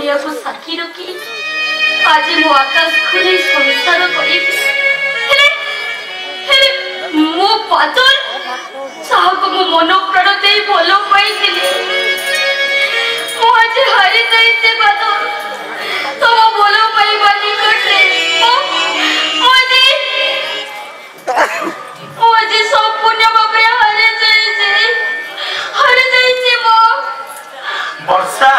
दुनिया को साक्षी रखी आज मो आकाश को नहीं संसार करी मो पातल साहब मो मन प्राण दे भल पाई मो आज हारी जाई से पातल तुम भल पाइबा निकटरे मो आज संपूर्ण भाव हारी जाई मो वर्षा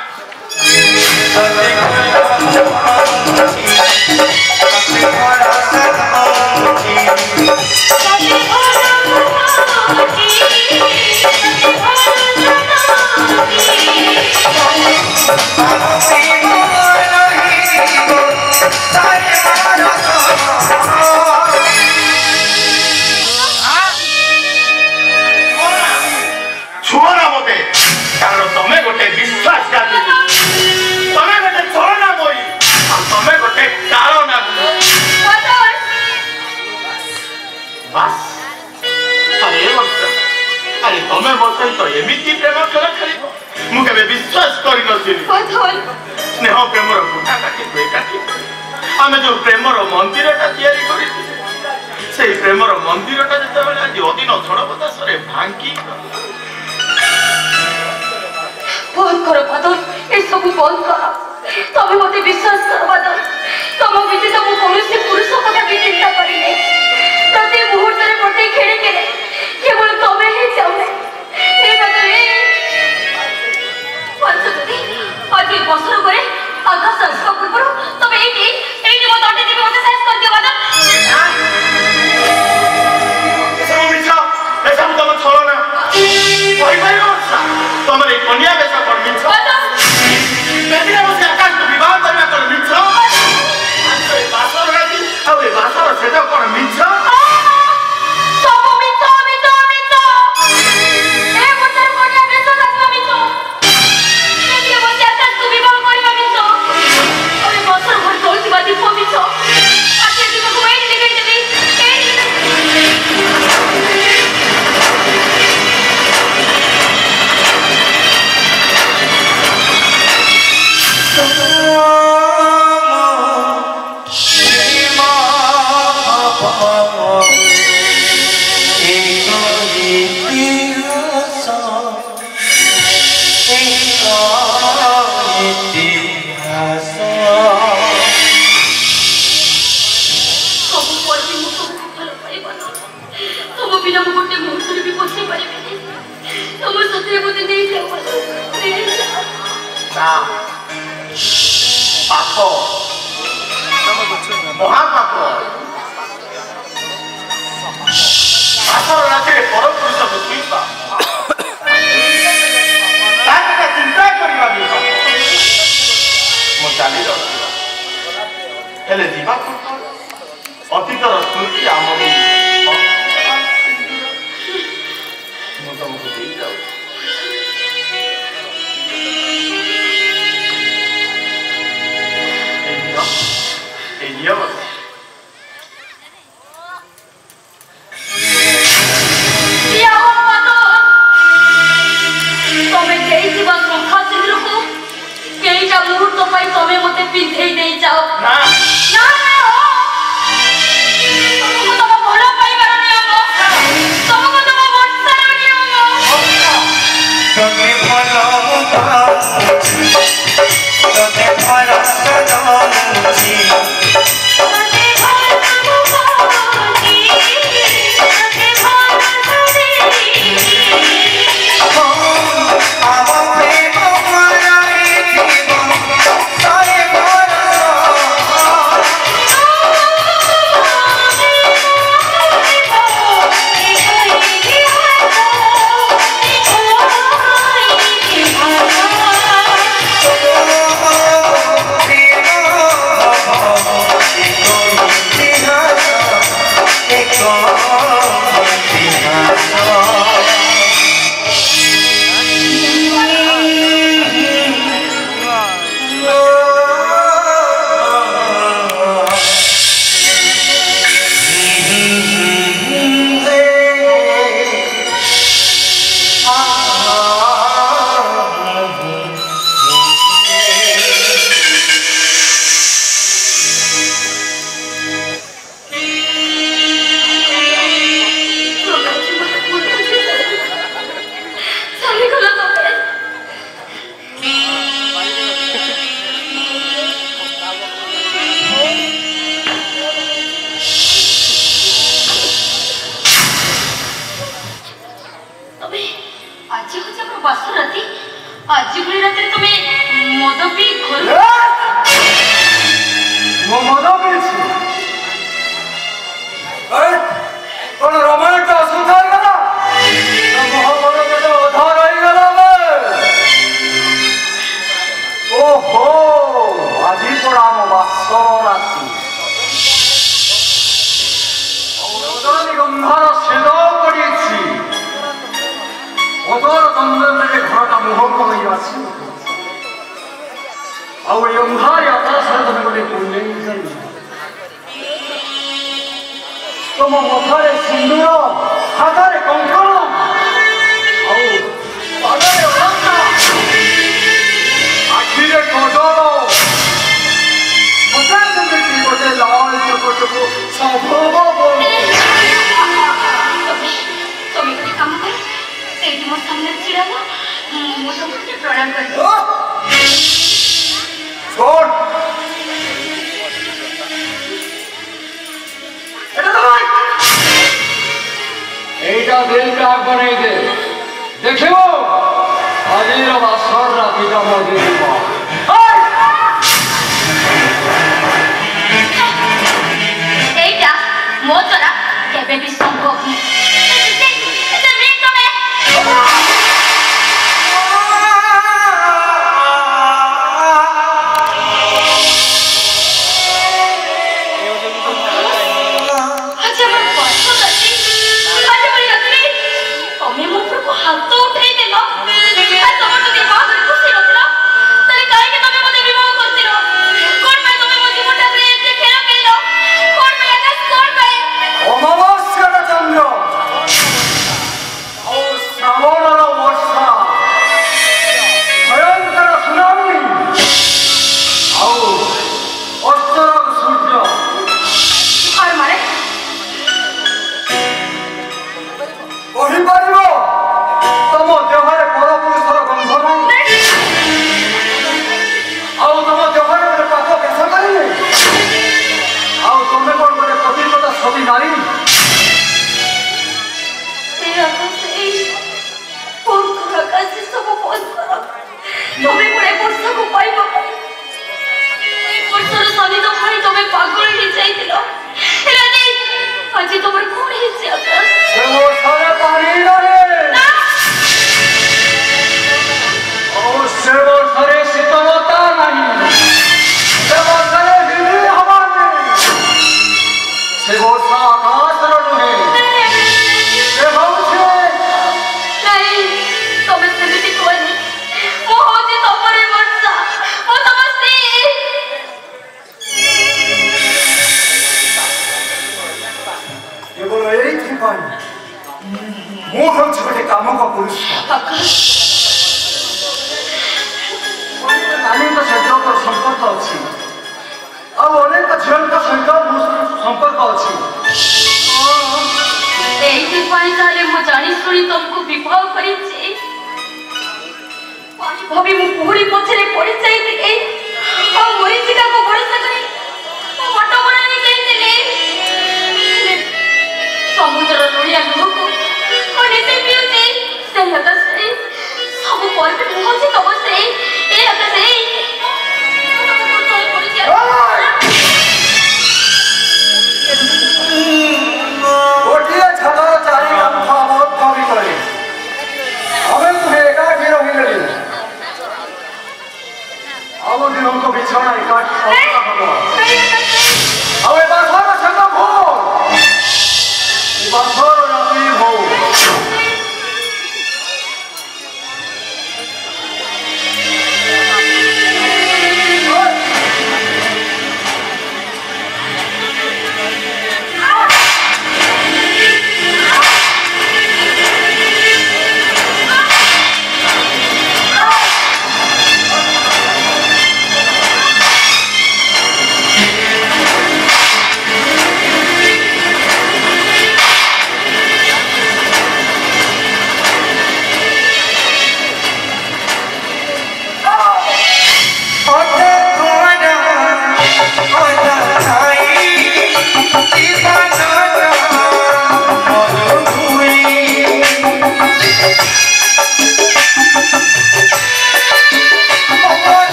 स्नेह प्रेमर गुटा काटी आम जो प्रेमर मंदिर से प्रेमर मंदिर जो आज अधीन झड़ बतास भांगी बंद कर बादल ये सब बंद कर तमें मत विश्वास कर बादल तुम व्यतीत मु कौन पुरुष कथा भी चिंता करें प्रति मुहूर्त में प्रति खेड़े खेड़े केवल तमें ही चाहे आज बसर करे आकाश आसवा पूर्व तुम ये मत अटे देवी मत साइज कर दियो बादल सब तुम छलना तुम कन्या बेस कर मिछ आकाश को विवाह करना कर मिछ बासर राजी बासर से कर मिछ महापाप आसर राति परम पुरुष को छुईबा चिंता करवा मो चली जाऊँ जीवा अतीतर स्मृति आम तुमको दे जाऊ मुहूर्त तमें मत पिंधे नहीं जाओ आज पूरी रात तुम्हें मद पी घर मो मद पीछी कौन रामायण का अशुद्ध गला महाभारत का अधा रही गला ओहो आज पड़ा मो बासर राति गंधार सेद पड़ी अदर चंदन घरटा मोहक हो अंधार आकाश गोटे पुण्य तुम मथारे सिंदूर हाथारे कंकण आखिरे कजल गोटे लाल चकटको साधव सामने छिड़ा प्रणाम कर এইটা দিল কাক বনাই দে দেখিব আজির বাসর রাতিটা মজে দিব এইটা মো দ্বারা কেবে বি সম্ভব নয়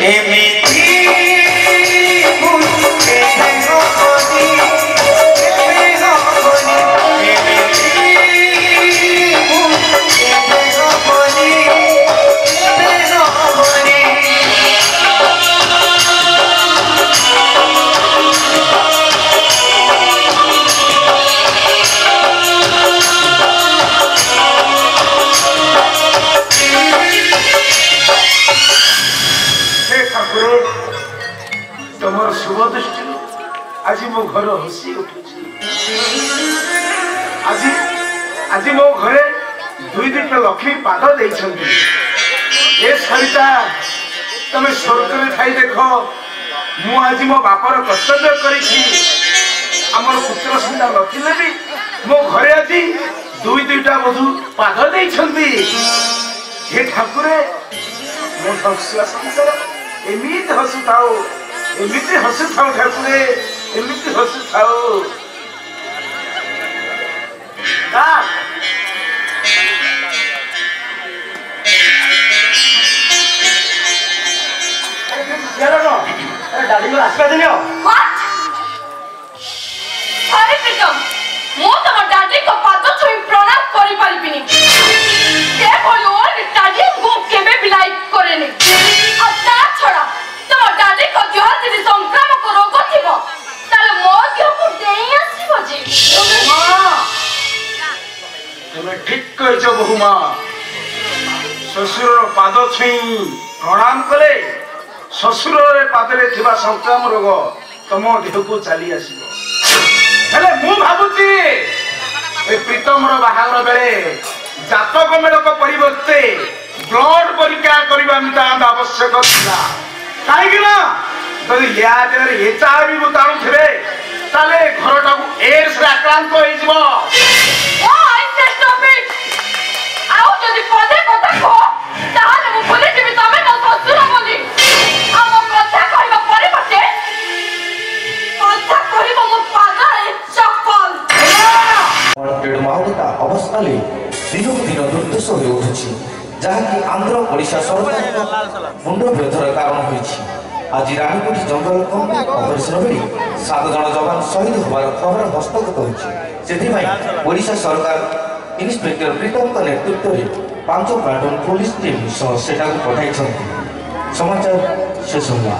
आज मो घर हसी उठुची आज मो घरे दुई दिन लक्ष्मी पाद देइछंती ए सरिता तमे स्वर्ग रे थाई देख मु आज मो बापर कर्तव्य करिछि हमर पुत्र संता नथिले भी मो घरे आज दुई दुईटा बधु पाद देइछंती हे ठाकुरे मो हसिया संसार एमित हसुथाओ एमिति हसुथाओ ठाकुरे एमिति हसुथाओ डाली को आसवा दिनो व्हाट अरे प्रीतम मो तम डाडी को पाद छुई प्रणाम करि पारिबिनी के बोलो डाडी को केबे बिलाई करेनी आ ता छडा तम डाडी को जो दिन संक्रामक रोग थिबो ताले मो क्यों को देई आसीबो जी तुमे ठीक कहछो बहुमा ससुर पाद छुई प्रणाम करे ससुर पादरे थिबा संक्राम रोग तम देह को चली आसीबो हेले मु भाबुची ए प्रीतम रो बाहागर बेले जातक मेलक परिवर्ते ब्लड परीक्षा करबा नितांत आवश्यक थिला काहे कि ना तरी या देर एचआईवी बुताणु थिबे ताले घरटा को एड्स रे आक्रांत होई जिवो ओ आई से स्टॉप इट आओ जदी पदे कथा को ताहाले मु बोले जिबि तमे मो ससुर बोली हम कथा कहबा परिवर्ते कथा कहबो मो पादरे चप्पल माओता अवस्था दिन को दिन दुर्दश हो उठुछि जहाँकि आंध्र ओडिशा सरकार मुंड विरोधर कारण होइछि आज रानीकोट जंगल ऑपरेशन बेली 7 जन जवान शहीद होबार खबर हस्तगत होइछि ओडिशा सरकार इंस्पेक्टर प्रीतम नेतृत्व में 5 प्लाटून पुलिस टीम सेटा को पठाई समाचार शेष हुआ।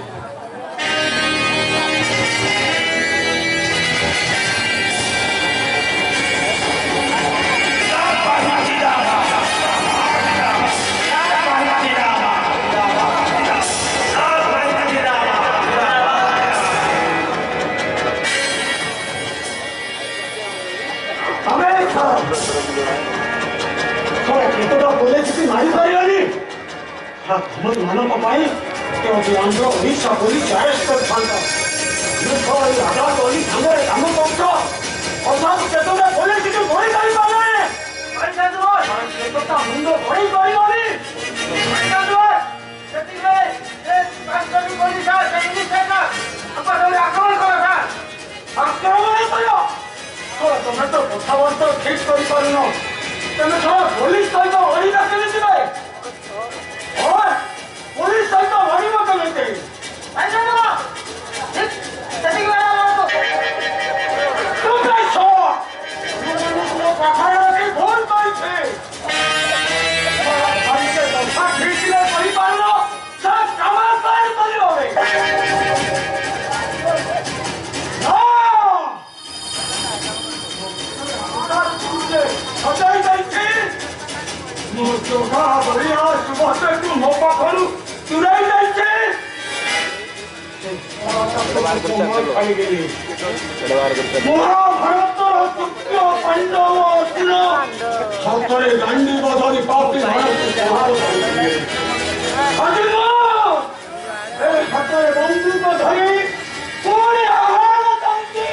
आंध्र ओडिशा पुलिस अरेस्ट कर थांता आजाद ओली थांगरे काम करछो अथात केतोरा पुलिस के गोली काई पाले पैसा दो केतोटा मुंडो गोली पाइलोनी पैसा दो सेतिले ए पांचटी पुलिस आ सेनी सेना अपन आक्रमण करो सर आक्रमण करो तो तुम तो कथावार्ता ठीक करि पारुनो तने तो पुलिस सहित ओडिशा केले जिवे और पुलिस सहित ओडिशा केले पैसा दो सेटिंग वाला तो तुम कैसो तुम कथारा के फोन करी छे भाई के दफा ठीक ले करि पारुनो सब कमाल कर करियो रे हटाई जाइए मुझका बढ़िया सुबह से तू मोपा करू तुरई जाइए महाभारत पुत्र पांडव अर्जुन सतरे गांडी बधरी पापी अर्जुन ए सतरे बंदूक धरी पूरी आहार तंकी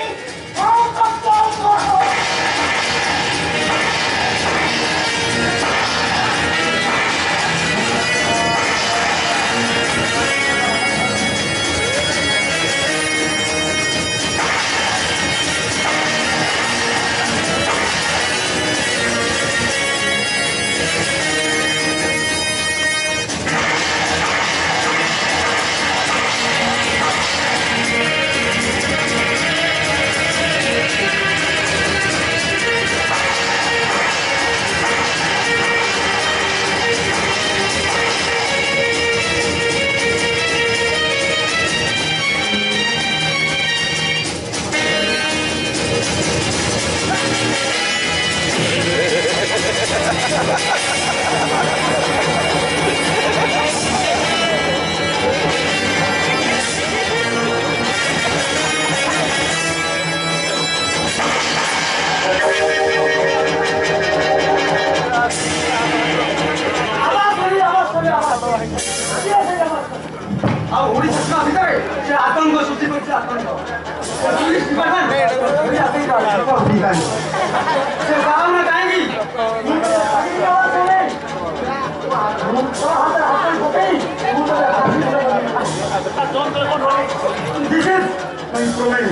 चश्मा भितर से आतंक सूची करছে आतंक पुलिस डिपार्टमेंट से गाँव में जाएंगी This is my instrument.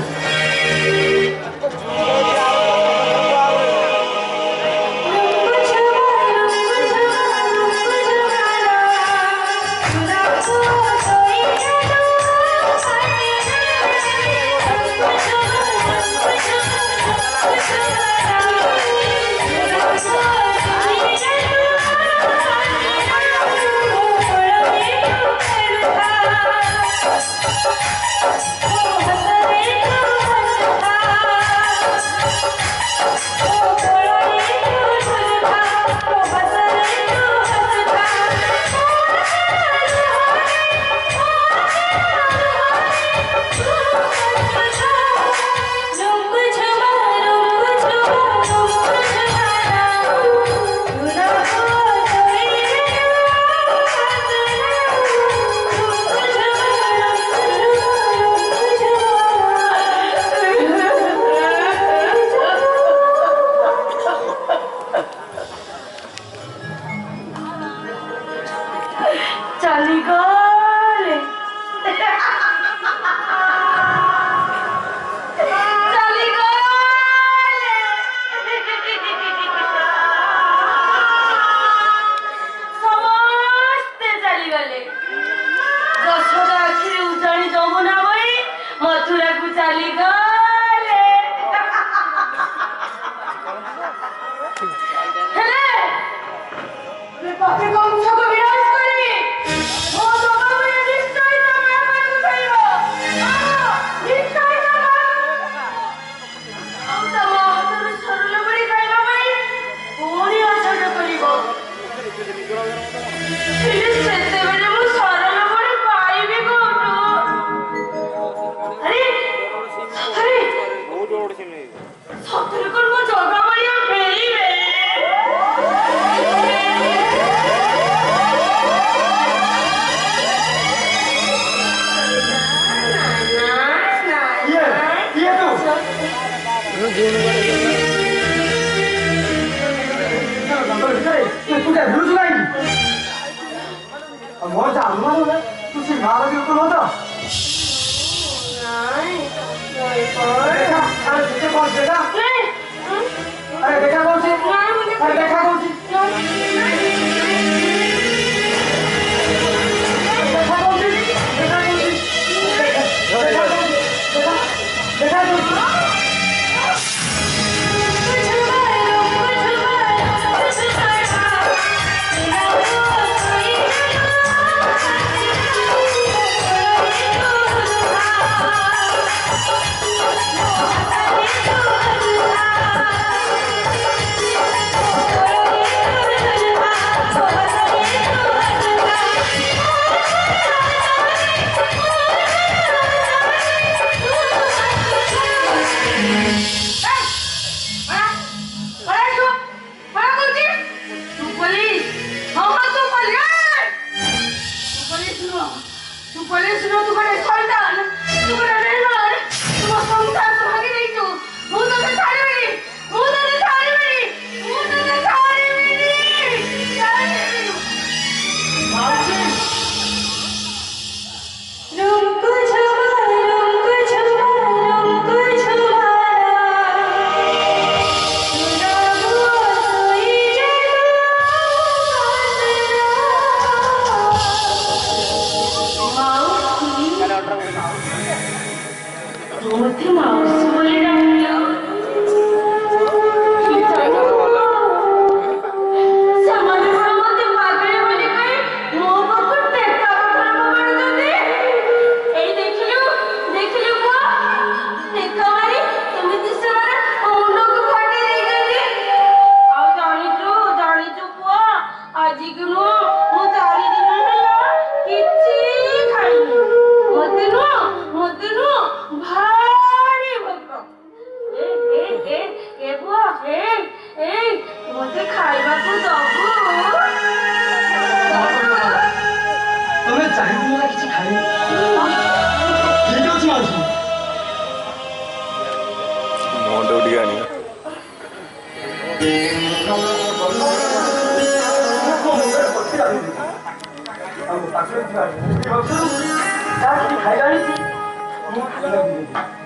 ଖାଇବା ହେଇଛି ମୁଁ ଖାଇବାକୁ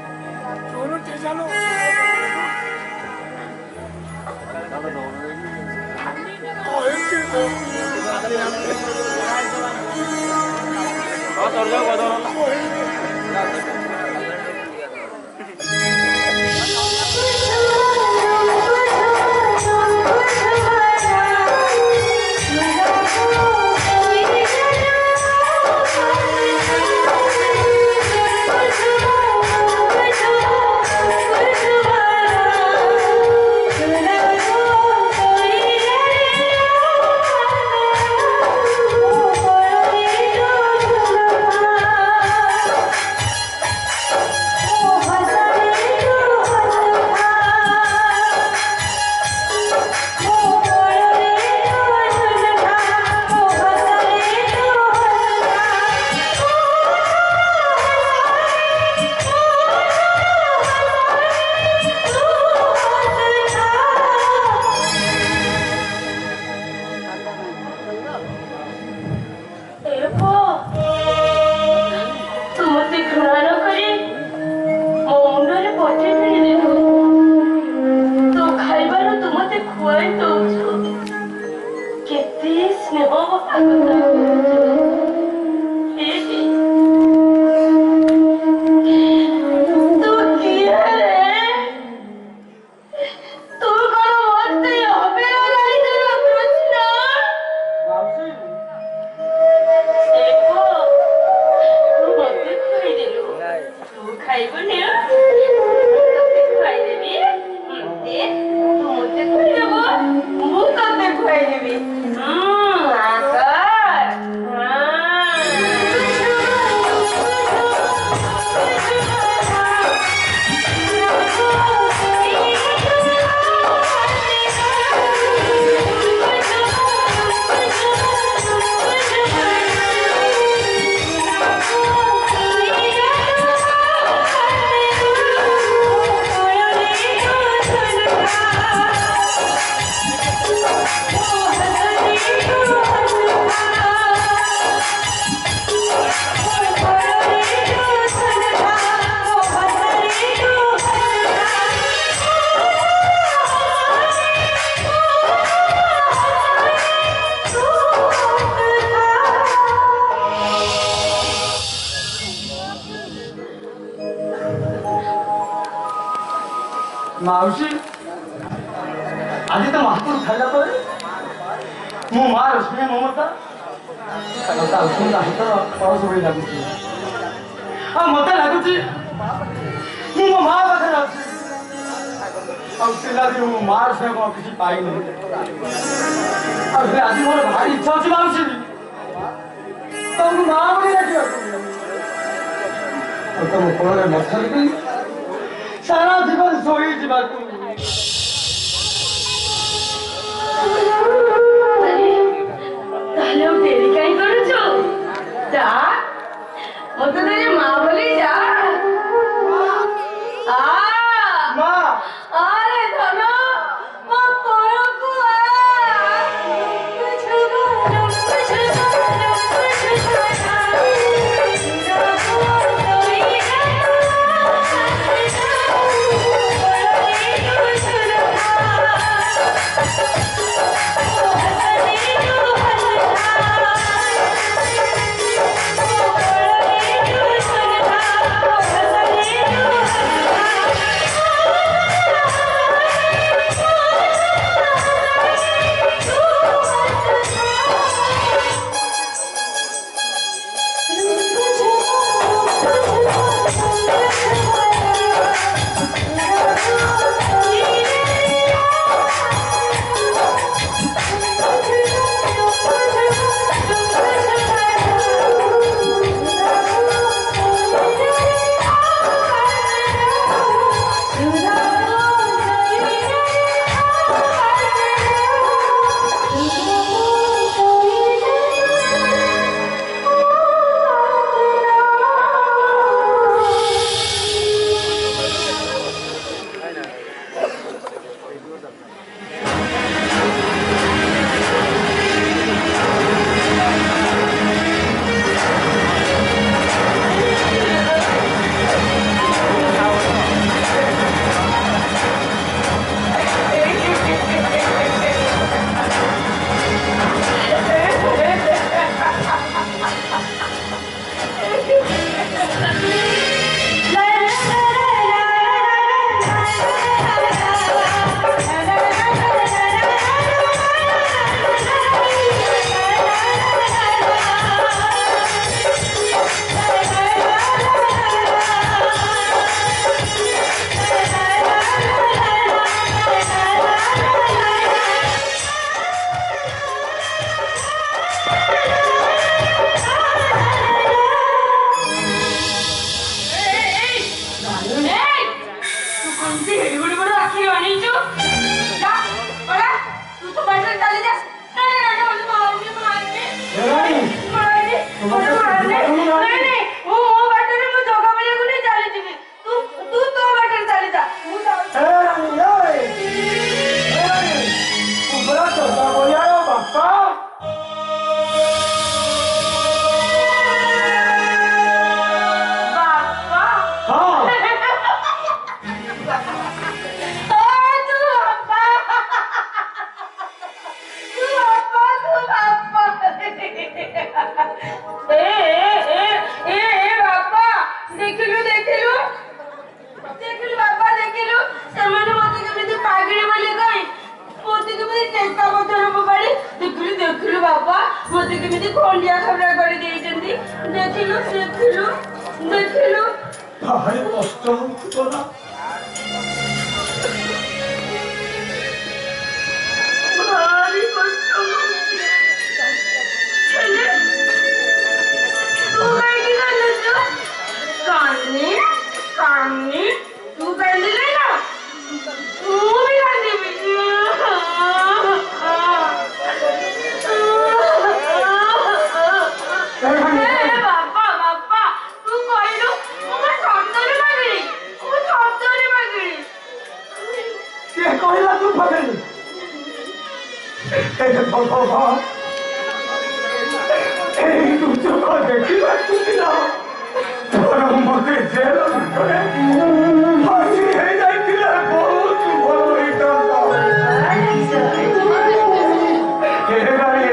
मावशी आधी तर महापूर खाल्ला पर ମୁଁ ମା ସ୍ନେହ ମମତା ତା ଉଷୁମ ହାତ ପରଶ ଭଳି ଲାଗୁଛି ଆଉ ମତେ ଲାଗୁଛି ମୁଁ ମୋ ମା ପାଖରେ ଅଛି ଆଉ ପିଲାଦିନୁ ମୋ ମା ସ୍ନେହ କଣ କିଛି ପାଇନି ଆଉ ସେ ଆଜି ମୋର ଭାରି ଇଚ୍ଛା ଅଛି ମାଉସୀ ତମକୁ ମା ବୋଲି ଡାକିବାକୁ ଆଉ ତମ କୋଳରେ ମଥାରେ ସାରା ଜୀବନ ଶୋଇ ଯିବାକୁ তাহলে দেরি কাই করেছো যা মতো ধরে মা বলি যা মা আরে ধনো মা পরকু बापा मत केमिति खंडिया खबरा कर देइचंदी देखिलो देखिलो देखिलो भारी कष्ट हो ना भारी कष्ट हो चले तू बैठी कर जो कान्नी कान्नी तू बैठ ले ना तू भी कान्नी भी बापा बापा तू कहलु मैं सत्तरी मागिली के कहला तू पगल ए भगवान ए तू जो देखिला तू दिला तोरा मते जेल करे फांसी है जाइतिला बहुत भलो होइता के राई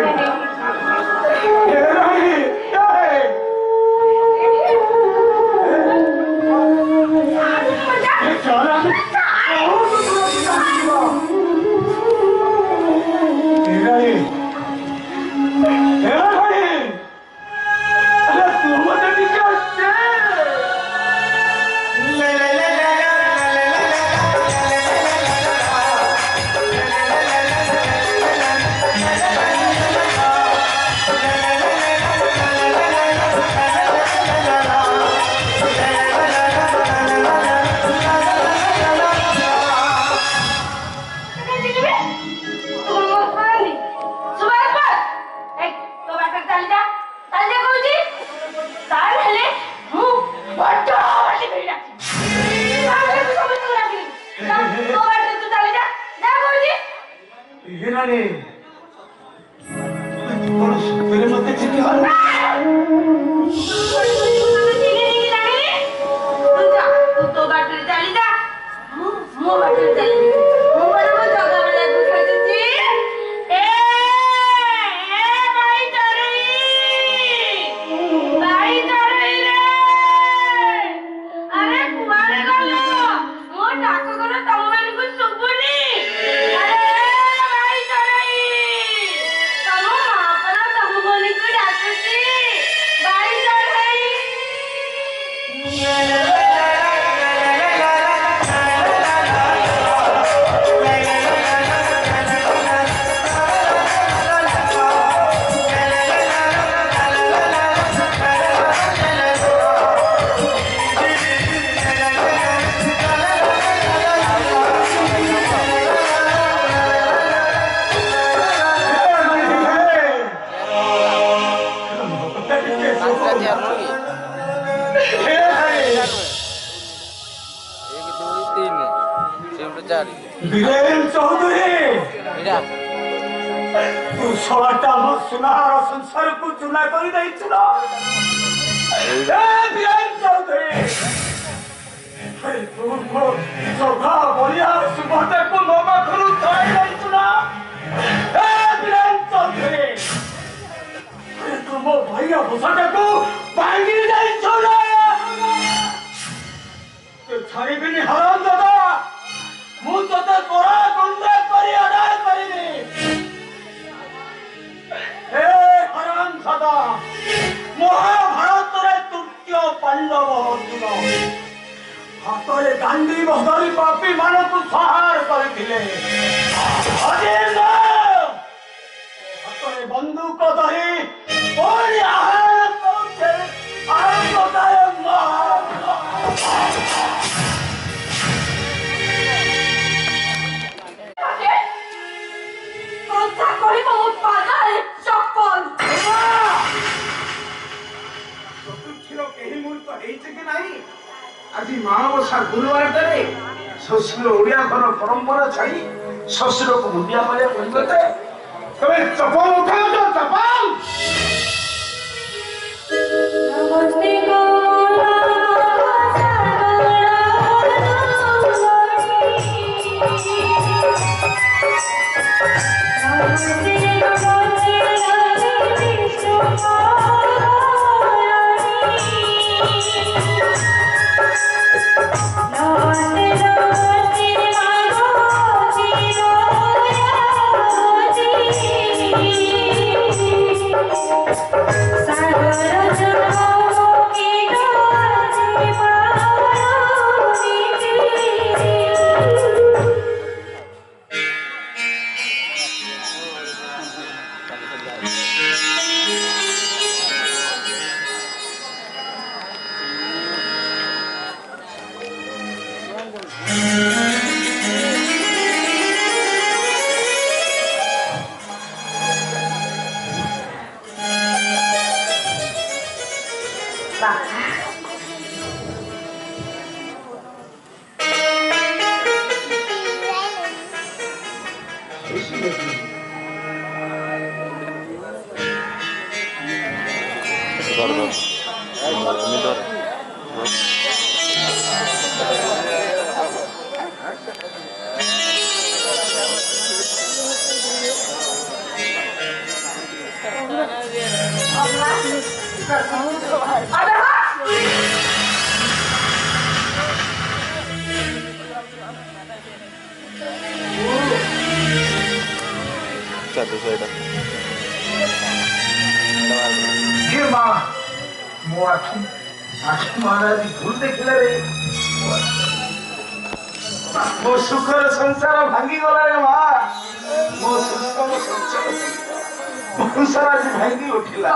वीरेन चौधरी तू छोटा मत सुनार संसार को चुना कर नहीं चुना वीरेन चौधरी तुमको सौदा बढ़िया सुबह को नौका करूँ तो नहीं चुना वीरेन चौधरी तुम भैया भूषण को बांगी नहीं छोड़ा छाड़ी भी नहीं हराम दादा ମୁଁ ତତେ କଳା ଗୁଣ୍ଡ କରି ଅଡାଇ କରିବି ହେ ହରାମ ସଦା ମହାଭାରତରେ ତୃତୀୟ ପାଣ୍ଡବ ଅର୍ଜୁନ ହାତରେ ଗାନ୍ଧୀ ବଦଳି ପାପୀ ମାନଙ୍କୁ ସଂହାର କରିଥିଲେ ହାତରେ ବନ୍ଧୁକ ଧରି ପୁଣି ଆହ୍ୱାନ କରୁଛେ आज माणबसा गुरुवार टे शशुर ओडिया घर परंपरा छाई शशुर को मुंडिया मारिया कहते तबे चपल उठाओ तो चपल नमस्ते महाराज भूल देखिला रे मो सुखर संसार भांगी गला रे माँ मो सुखर संसार आज भांगी उठिला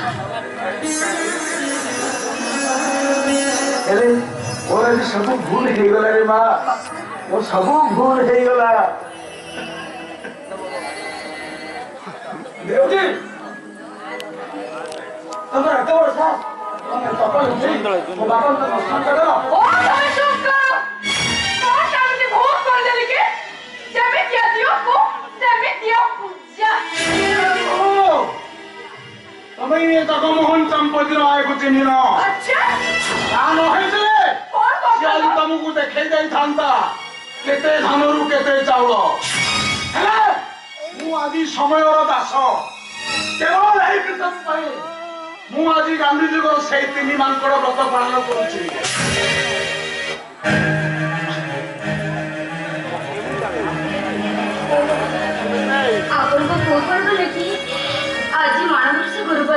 अरे मोर आज सब भूल हे गला रे माँ मो सब भूल हे गला देवजी तमरा तोर सा मोहन संपत्ति आएको चिनिन तुमको देखे जाइथा केते धानरू केते चाउल आज समय दास केवल मु आज गांधीजी से तीन मांकड़ व्रत पालन करुच्ची आज माणवर्ष गुरुवार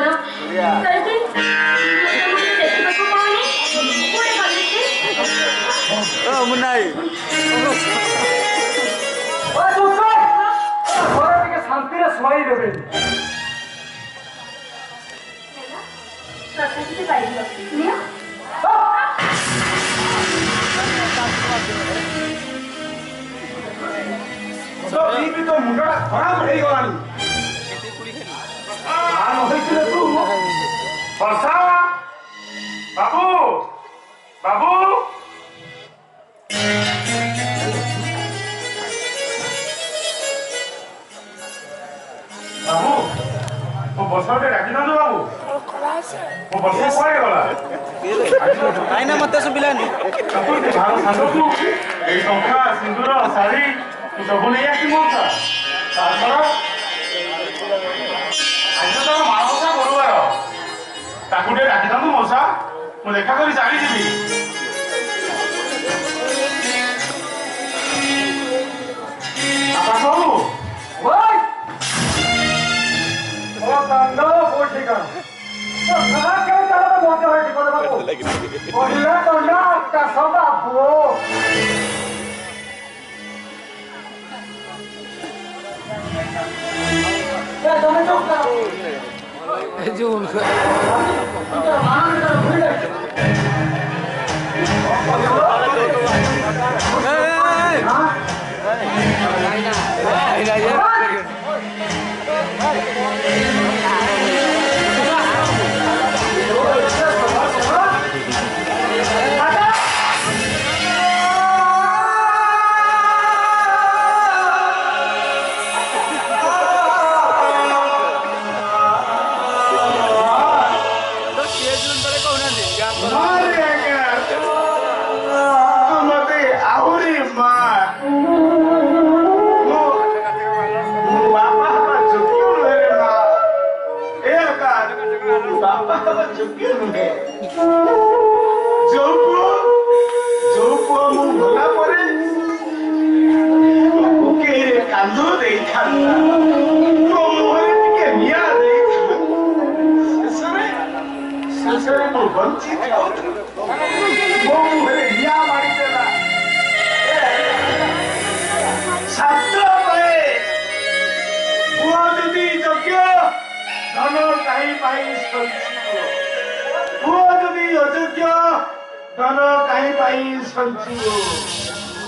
शांति शुई देवे तो मुंडा खराब हो गलानी तू वर्षा बाबू बाबू बाबू वो बस डाकी था बाबू वो बस कौन गला ना मत सुबिलानी टंका सिंदूर शाढ़ी सब नहीं आसी मौसा आज तो माणसा गुरुवार ताकू टे डाकी था मौसा मु देखा कर चली जी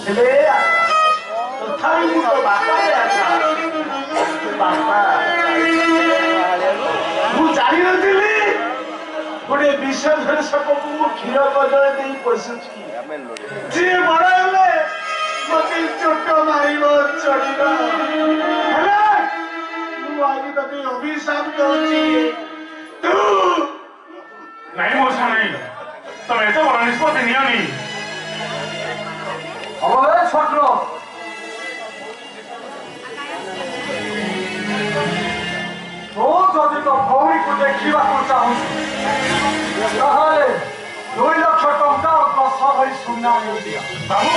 ତଥାପି ମୁଁ ତ ବାପାରେ ଆଶା ବାପା ମୁଁ ଜାଣିନଥିଲି ଗୋଟେ ବିଷଧର ସାପକୁ ମୁଁ କ୍ଷୀର କଦଳୀ ଦେଇ ପୋଷୁଛି ଯିଏ ବଡ ହେଲେ ମତେ ଚୋଟ ମାରିବ ଚଢିବ ହେଲେ ମୁଁ ଆଜି ତତେ ଅଭିଶାପ ଦଉଛି ତୁ ନାଇଁ ମଉସା ନାଇଁ ତମେ ଏତେ ବଡ ନିଷ୍ପତ୍ତି ନିଅନି अरे छोटो तो जदि तो भौरी को देखा चाहूँ 2 लाख टंका 10 भरी सुना दिया बाबू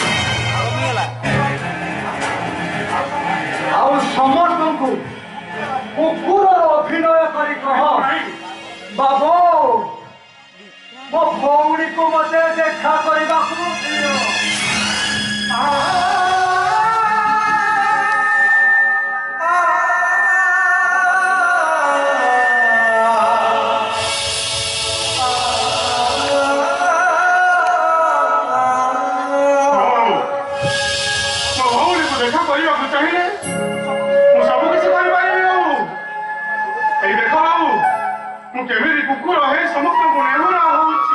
ଆଉ ସମସ୍ତଙ୍କୁ କୁକୁର ଅଭିନୟ କରି କହ ବାବୁ ମୋ ଭଉଣୀକୁ ମତେ ଦେଖା କରିବାକୁ ଦିଅ କୁକୁର ହେ ସମସ୍ତଙ୍କୁ ନେହୁରା ହଉଛି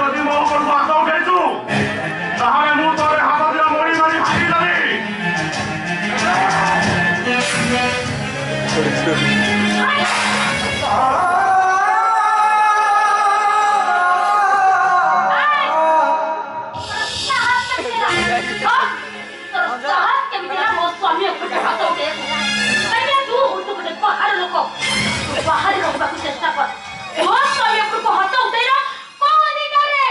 ଯଦି ମୋ ଉପରକୁ ହାତ ଉଠେଇଛୁ ତାହେଲେ ମୁଁ ତୋରେ ହାତ ଦିଅ ମୋଡ଼ି ମାରି ହାରିଦେବି। बाहर रहबाकू चेष्टा कर ମୋ ସ୍ୱାମୀ ଉପରକୁ ହାତ ଉଠେଇଲା କୋଉ ଅଧିକାରରେ?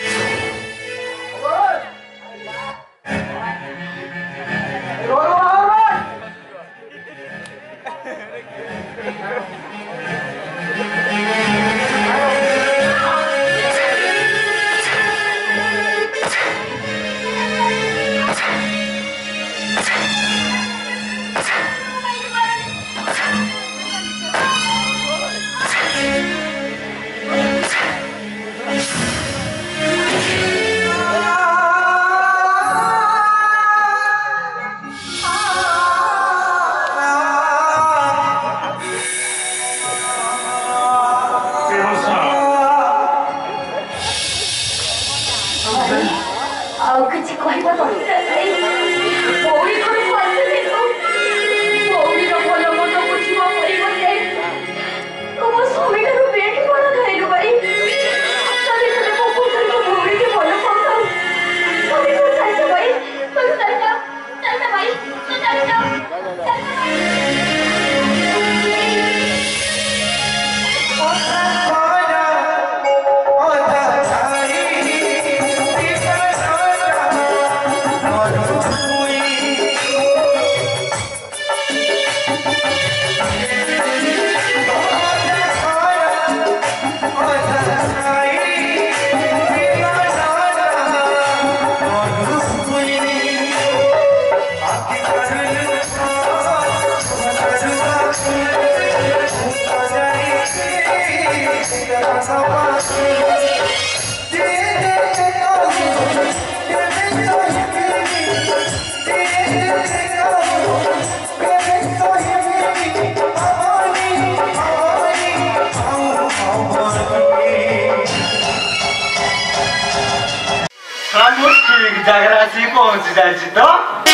ଜାଗାରେ ଆସିକି ପହଞ୍ଚି ଯାଇଛି ତ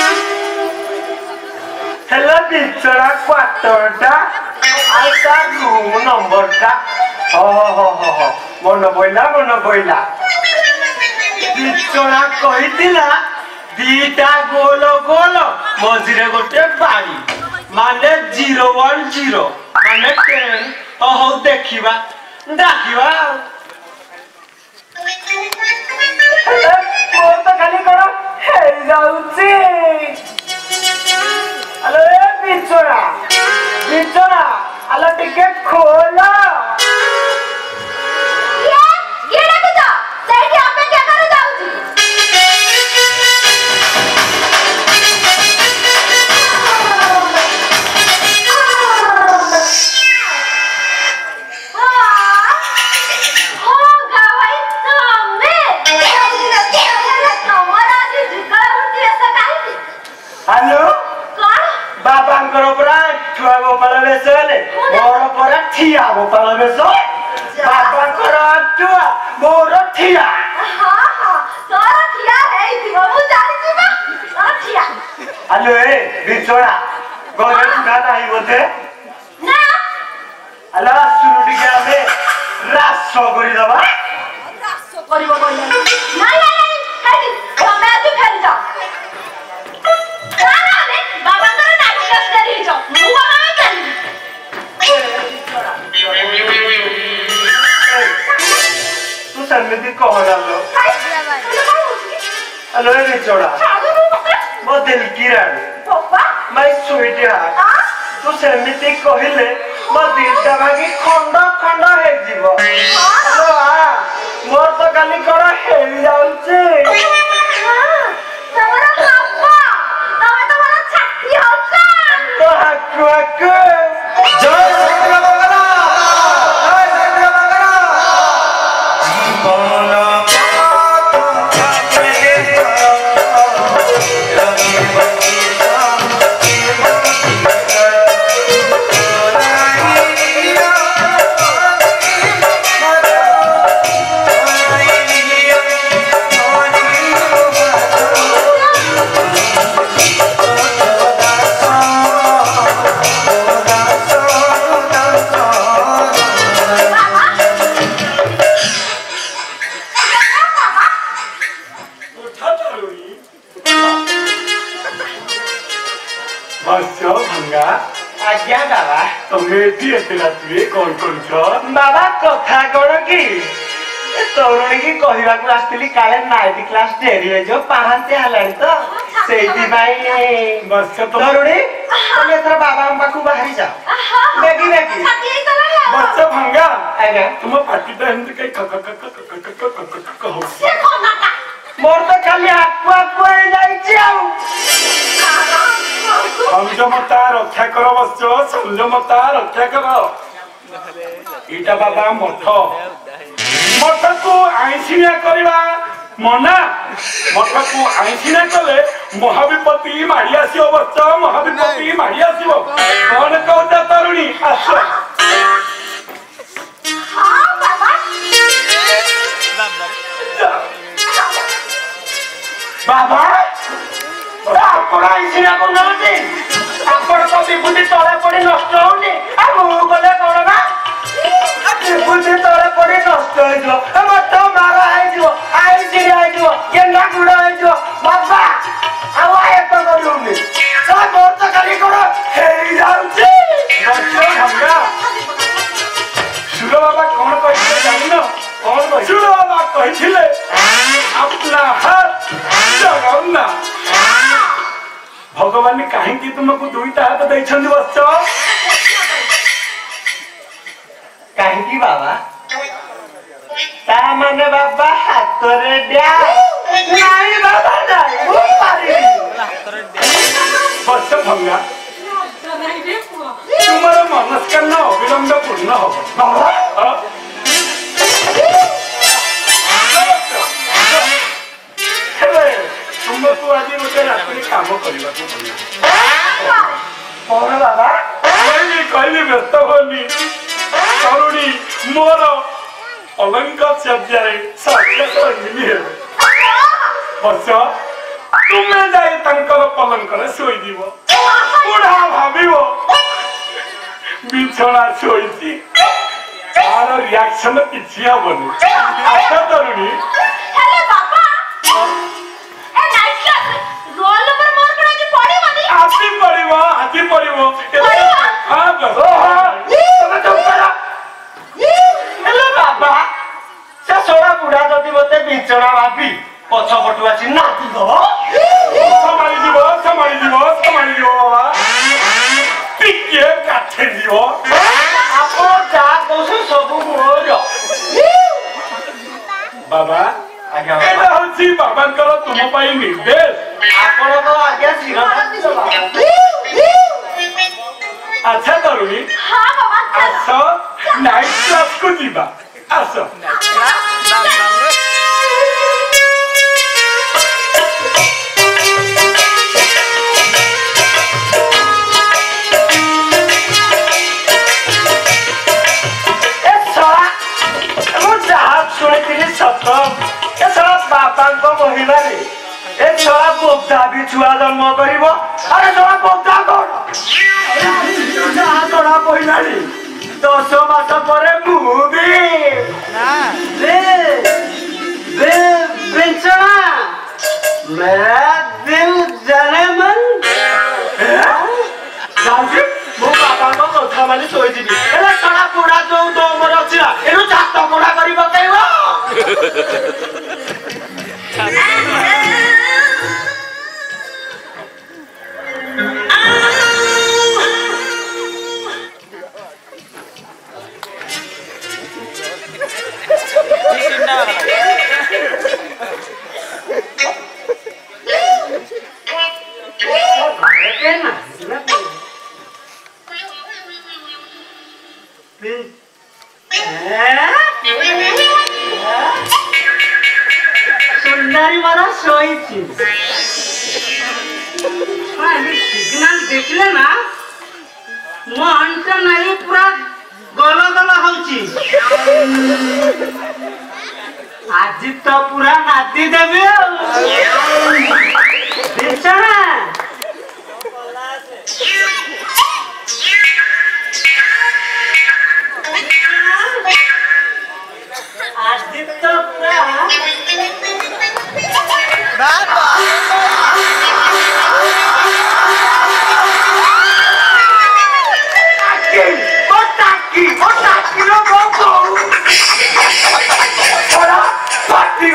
ହେଲା ବିଚରା କ୍ୱାର୍ଟରଟା ଆଉ ତା ରୁମ୍ ନମ୍ବରଟା। ମନ ପଇଲା ବିଚରା କହିଥିଲା ଦିଟା ଗୋଲ ଗୋଲ ମଝିରେ ଗୋଟେ ବାଡ଼ି ମାନେ 010 ମାନେ 10। ହଉ ଦେଖିବା ଡାକିବା तो खाली करो जाऊची। हेलो बिचरा हेलो टिकेट खोला ये डाकू तो सेठी आपे क्या करू जाऊची। हेलो बाबांकर परा छुआ गोपाल बेस मोर परा ठिया गोपाल बेस बाबांकर छुआ मोर ठिया। हेलो ए बिचरा घरे ठुना नाही बोधे हेलो सुनु टिके आमे रास करि दबा କରିବ କହିଲେ ନାଇଁ ଖାଲି ତମେ ଆଜି ଫେରି ଯାଅ। ବାବାଙ୍କର ନାଚ କରି ହେଇଛ ମୁଁ ବାବା ଚାଲିବି। तू समिति कहला लो हेलो ए बिचरा मो दिल की रानी माय स्वीट हार्ट तू समिति कहिले मो दिलटा भागी खंड खंड हे जीवो। हेलो आ मोर तो खाली कड़ हे जाउचे ତମର ବାପା ତମେ ତ ମୋର ଛାତି ହଉଛ तो हक्कु हक्कु जय ଶଙ୍କର ମଙ୍ଗଳା ଜୟ ଶଙ୍କର ମଙ୍ଗଳା जीवन बच्चो भंगा आज्ञा बाबा तुम्हें एटी एते राति कौन करूछ बाबा कथा कौन कि तरुणी की कहवाक आसती काले नाइट क्लास डेरी है जो पाहांते हलानी तो सेठी भाई बच्चो तरुणी तुम एथर बाबा पाखु बाहरी जाओ बेगी बेगी बच्चो भंगा आज्ञा तुम पार्टी तो एंड के कहो मोर तो खाली आकु आकु ही जाई जाऊ संयमता रक्षा कर बच्चो संयमता रक्षा कर इटा बाबा मठ मठ को आईसिया करवा मना मठ को आईसिया कले महाविपत्ति मारी आसियो बच्चो महाविपत्ति मारी आसियो कौन कहता तरुणी आस बाबा आपण आईसिया करनाते आपण तो विभूति तळे पड़ी नष्ट होनी आ मु गले कोन ना विभूति तळे पड़ी नष्ट हो जो मत मारा है जो आईसिया है जो केना गुड़ है जो बाबा आवा एतो करूनी सब मोर तो खाली करो हेई जाउची बच्चो भंगा सुरो बाबा कौन कहिले जानिनो कौन कहि सुरो बाबा कहिथिले अपना हाथ जगाऊ ना भगवान कहीं तुमको दुईटा हाथ देछन बच्चो कहीं बाबा ता माने बाबा हाथ रे द्या नहीं बाबा नहीं वो पारी बच्चो भंगा तुम्हारा मनस्कामना अविलंब पूर्ण हो बाबा तुमको आज गोटे रात्रि काम करने कौन बाबा कहली व्यस्त होनी तरुणी मोर अलंक चर्चारे सङ्गिनी हेबे बस तुम्हें जाए तंकर पलंकर शोई दिव बुढ़ा भाविव बिछड़ा शोईची तार रिएक्शन किछि हबनी आशा तरुणी हाथी पड़िबो हां बस तमे चुप करो हेलो बाबा से सोडा बुढ़ा जदी मते बिचଣା भाबी पछ पटु आसी नाती दो संभाली जीव बाबा टिके काठे जीव आपण जा कोसे सब मोर बाबा आज्ञा एटा होची बाबांकर तुम पाई निर्देश आपण तो आज्ञा सिर अच्छा तरुणी हाँ बाबा आस नाइट क्लास को जीवा आस महिला बोधा भी छुआ जन्म कर अरे जरा बोधा कौन जरा कहला 10 मास पर मेरा दिल जाने मन मो बाबा को कथा मानी सोई जीवी एला सडा पुडा जो तो मोर अछि ना एनु जात पुडा करी बकेइबो सुंदरी मारा सोई सिग्नल देखले ना मो अंत नहीं पूरा गल गल होची आज तो पूरा नाती देबे बिचना आज तो पूरा बाबा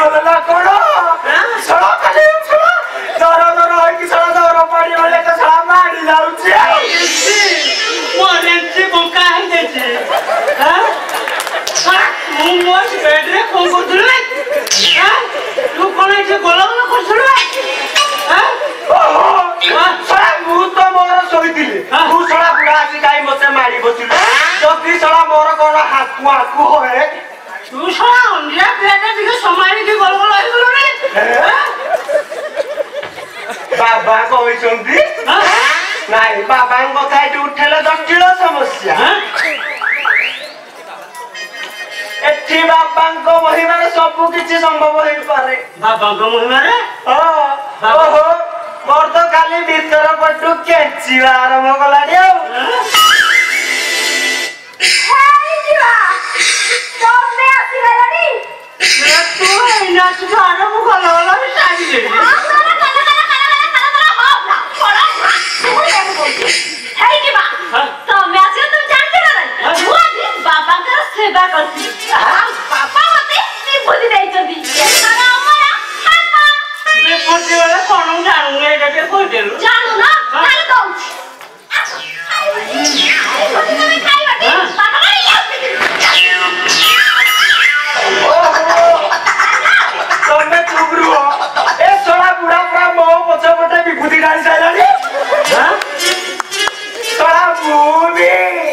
गल ना कोन सड़ा खाली सड़ा दर दर होई कि सड़ा दर पानी वाले तो सड़ा मारी जाऊ छे वो रेंची बंका है देछे हां सड़ा मु मोस बेड रे कोन को दुले हां तू कोन छे गोला गोला को छुड़वा हां सड़ा मु तो मोर सोई दिले तू सड़ा बुढ़ा आसी गाई मते मारी बसिलु जदी सड़ा मोर कोन हाकु हाकु होए तू सड़ा अंडिया प्लेट दिके समाई के गोल गोल होई गलो रे बाबा कोई चंदी नाई बाबा कथा एटी उठेला जटिल समस्या एठी बाबा को महिमा रे सब किछि संभव होई पारे बाबा को महिमा रे ओहो मोर तो खाली भीतर पटु केची आरंभ कलाडी आ हाय जीवा तमे आसी गलाडी तू इनास आरंभ कला साजी दे सेवा करती पापा मते विभूति देइछबी एना हमरा हापा विभूति वाला कोन जानू एटा के कोइ देलु जानू ना काल दउछ तमे खाइ बाटे पापा मारी तमे चुबरू ए सोडा बुढ़ा पूरा मो पछ पटे विभूति डाली साइलानी हां सोडा मुवी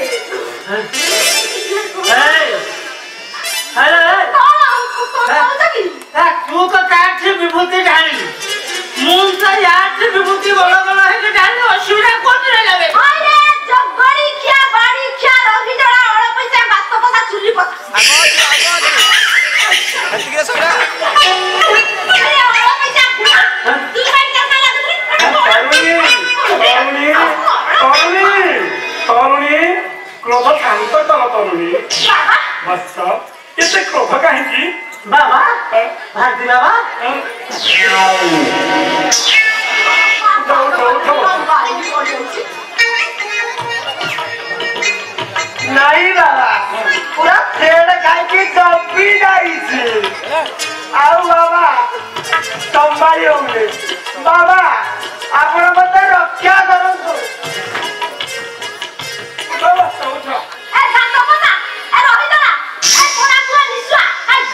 तू तो काट से विभूति ढाली मुन से याद से विभूति बोला बोला है कि ढाली असुविधा कोन रे लगे अरे जगड़ी क्या बाड़ी क्या रगी जड़ा और पैसा बात तो पता चुली पता ठीक है सोडा अरे और पैसा तू बैठ के खाला तरुणी क्रोध शांत कर तरुणी बाबा बस एते क्रोध काहेकी बाबा भारती बाबा नहीं बाबा पूरा फेड़ खाई के जब्बी जाई छे आओ बाबा संभाली होले बाबा आपण मते रक्षा करंतु बाबा उठ ए शांत पता ए रोहित ना ए कोना तू निसुआ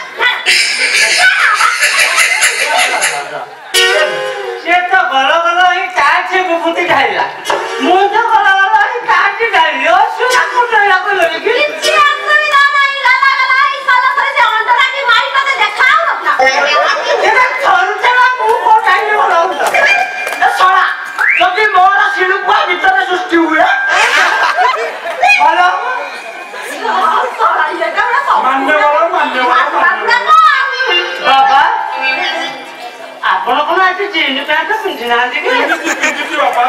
ये तो गलो गलो ही काट से विभूति ढालीला मुन तो गलो गलो ही काट से ढाली असुविधा कोन रे लगे लगे किछि असुविधा नहीं गला गला ई साला करे जे अंडरा की मारी कते देखाओ अपना एटा थर चला मु को टाइम बोला ए सोडा जदी मोर सिलु को भीतर सृष्टि हुए हेलो साला ये का मान्य बाबा आपण कोन आते जीन पैंट पिंजि ना दिके बाबा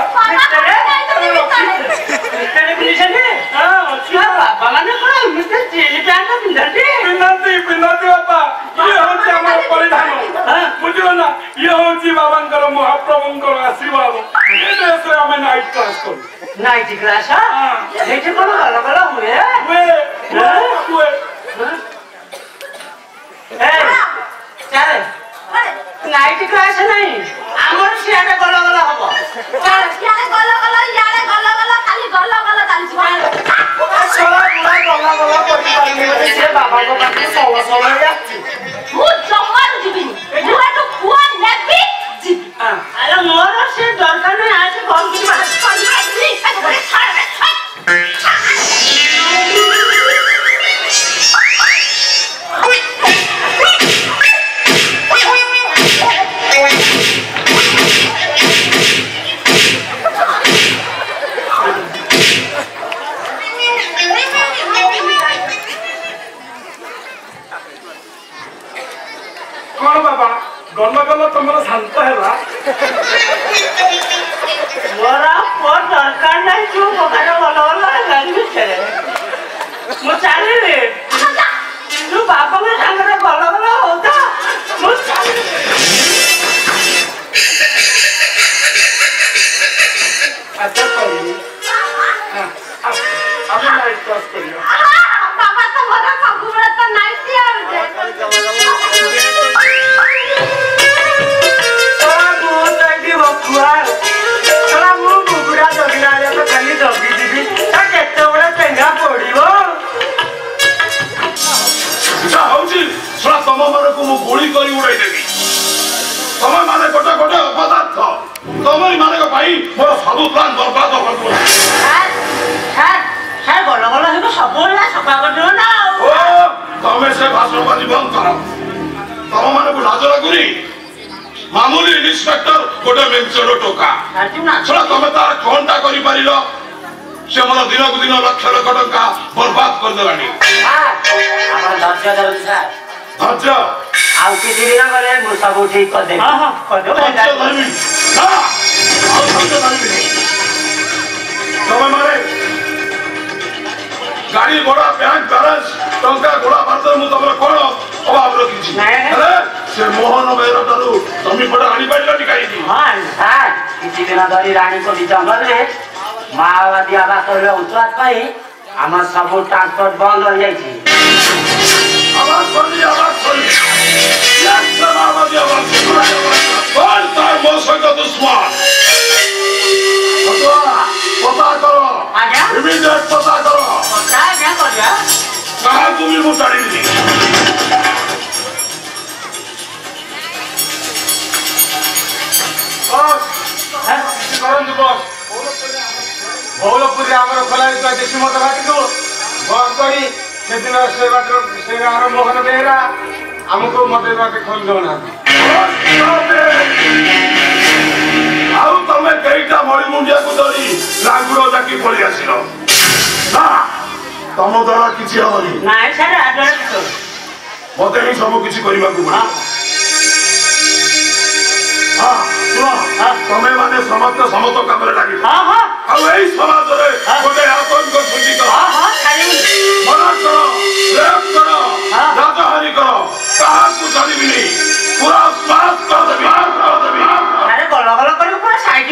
मिस्टर पुलिसन ने हां अच्छा बाबा माने कोन मिस्टर जीन पैंट पिंजि पिनाती बाबा ये होची हमर परिधान बुझलो ना ये होची बाबांकर महाप्रभुंकर आशीर्वाद ए देश रे हमें नाइट क्लास करू नाइट क्लास हां हेटे कोन गला गला हुए ए चल नाइट क्लास नहीं हमर सियाडे गला गला हबो यारे गला खाली गला चाली सोला बुढ़ा गला पड़ी पानी से बाबा को पाके सोला सोला याची मु जम्मार जीबिनी मुआ तो खुआ नेबी जीबी अरे मोर से दरकार नहीं आसे कौन की बात कौन बाबा गला गला तुमरा शांत हैला मोरा को दरकार नहीं जो बगाड़ा गला गला लंगी छे मु चाले रे तू बाबा में संगरे गला गला होता मु चाले अच्छा करी अब नाइट क्लास करियो बाबा तो मोरा सब बड़ा तो नाइट दिया କରିବି ତମେ ମାନେ ଗୋଟେ ଗୋଟେ ଅପଦାର୍ଥ ତମରି ମାନଙ୍କ ପାଇଁ ମୋର ସବୁ ପ୍ଲାନ୍ ବର୍ବାଦ କରିବ ସାର୍ ଗଲ ଗଲ ହେବେ ସବୁବେଳେ ସଫା କରିଦେବ ନା ଓ ତମେ ସେ ଭାଷଣବାଜି ବନ୍ଦ କର ତମ ମାନଙ୍କୁ ଲାଜ ଲାଗୁନି ମାମୁଲି ଇନ୍ସପେକ୍ଟର ଗୋଟେ ମେଞ୍ଚର ଟୋକା ଶୁଣ ତମେ ତାର କଣଟା କରିପାରିଲ ସେ ମୋର ଦିନକୁ ଦିନ ଲକ୍ଷ ଲକ୍ଷ ଟଙ୍କା ବର୍ବାଦ କରିଦେଲାଣି ଧୈର୍ଯ୍ୟ ଆଉ କିଛି ଦିନ ଗଲେ ମୁଁ ସବୁ ଠିକ କରିଦେବି ତମେ ମାନେ ଗାଡି ଘୋଡା ବ୍ୟାଙ୍କ ବାଲାନ୍ସ ଟଙ୍କା ଘୋଡା ଭାରତରେ ମୁଁ ତମର କଣ ଅଭାବ ରଖିଛି ହେଲେ ସେ ମୋହନ ବେହେରା ଠାରୁ ଜମି ଫଟା ଆଣିପାରିଲନି କାହିଁକି କିଛି ଦିନ ଧରି ରାଣୀକୋଟି ଜଙ୍ଗଲରେ ମାଓବାଦୀ ଆବାସର ଉତ୍ପାତ ପାଇଁ ଆମର ସବୁ ଟ୍ରାନ୍ସପୋର୍ଟ ବନ୍ଦ ରହିଯାଇଛି आवाज करनी माओवादी आवाज कौन तार मौसम का दुश्मन पता करो इमीडिएट पता करो कहा तुम्हें वो टाड़ी दी ଭୌଲପୁରରେ ଆମର ଖୋଲା ହେଇଥିବା ଦେଶୀ ମଦ ଘାଟିକୁ ବନ୍ଦ କରି ସେଦିନ ସେ ବାଟର ସେ ଗାଁର ମୋହନ ବେହେରା ଆମକୁ ମଦ ବାଟେ ଖୋଲି ଦେଉନାହାନ୍ତି ଆଉ ତମେ କେଇଟା ମଳିମୁଣ୍ଡିଆକୁ ଧରି ଲାଙ୍ଗୁଡ଼ ଯାକି ପଳେଇ ଆସିଲ ନା ତମ ଦ୍ୱାରା କିଛି ହବନି ମତେ ହିଁ ସବୁ କିଛି କରିବାକୁ ପଡିବ ତମେ ମାନେ ସମସ୍ତେ ସମସ୍ତ କାମରେ ଲାଗିବ ଆଉ ଏଇ ସମାଜରେ ଗୋଟେ ଆତଙ୍କ ସୃଷ୍ଟି କର ମନା କର ରେପ୍ କର ରାଜହାନୀ କର କାହାକୁ ଛାଡ଼ିବିନି ପୁରା ସ୍ମାର୍ଟ କରିଦେବି ଗଲ ଗଲ କରିବୁ ପୁରା ସାଇଡ୍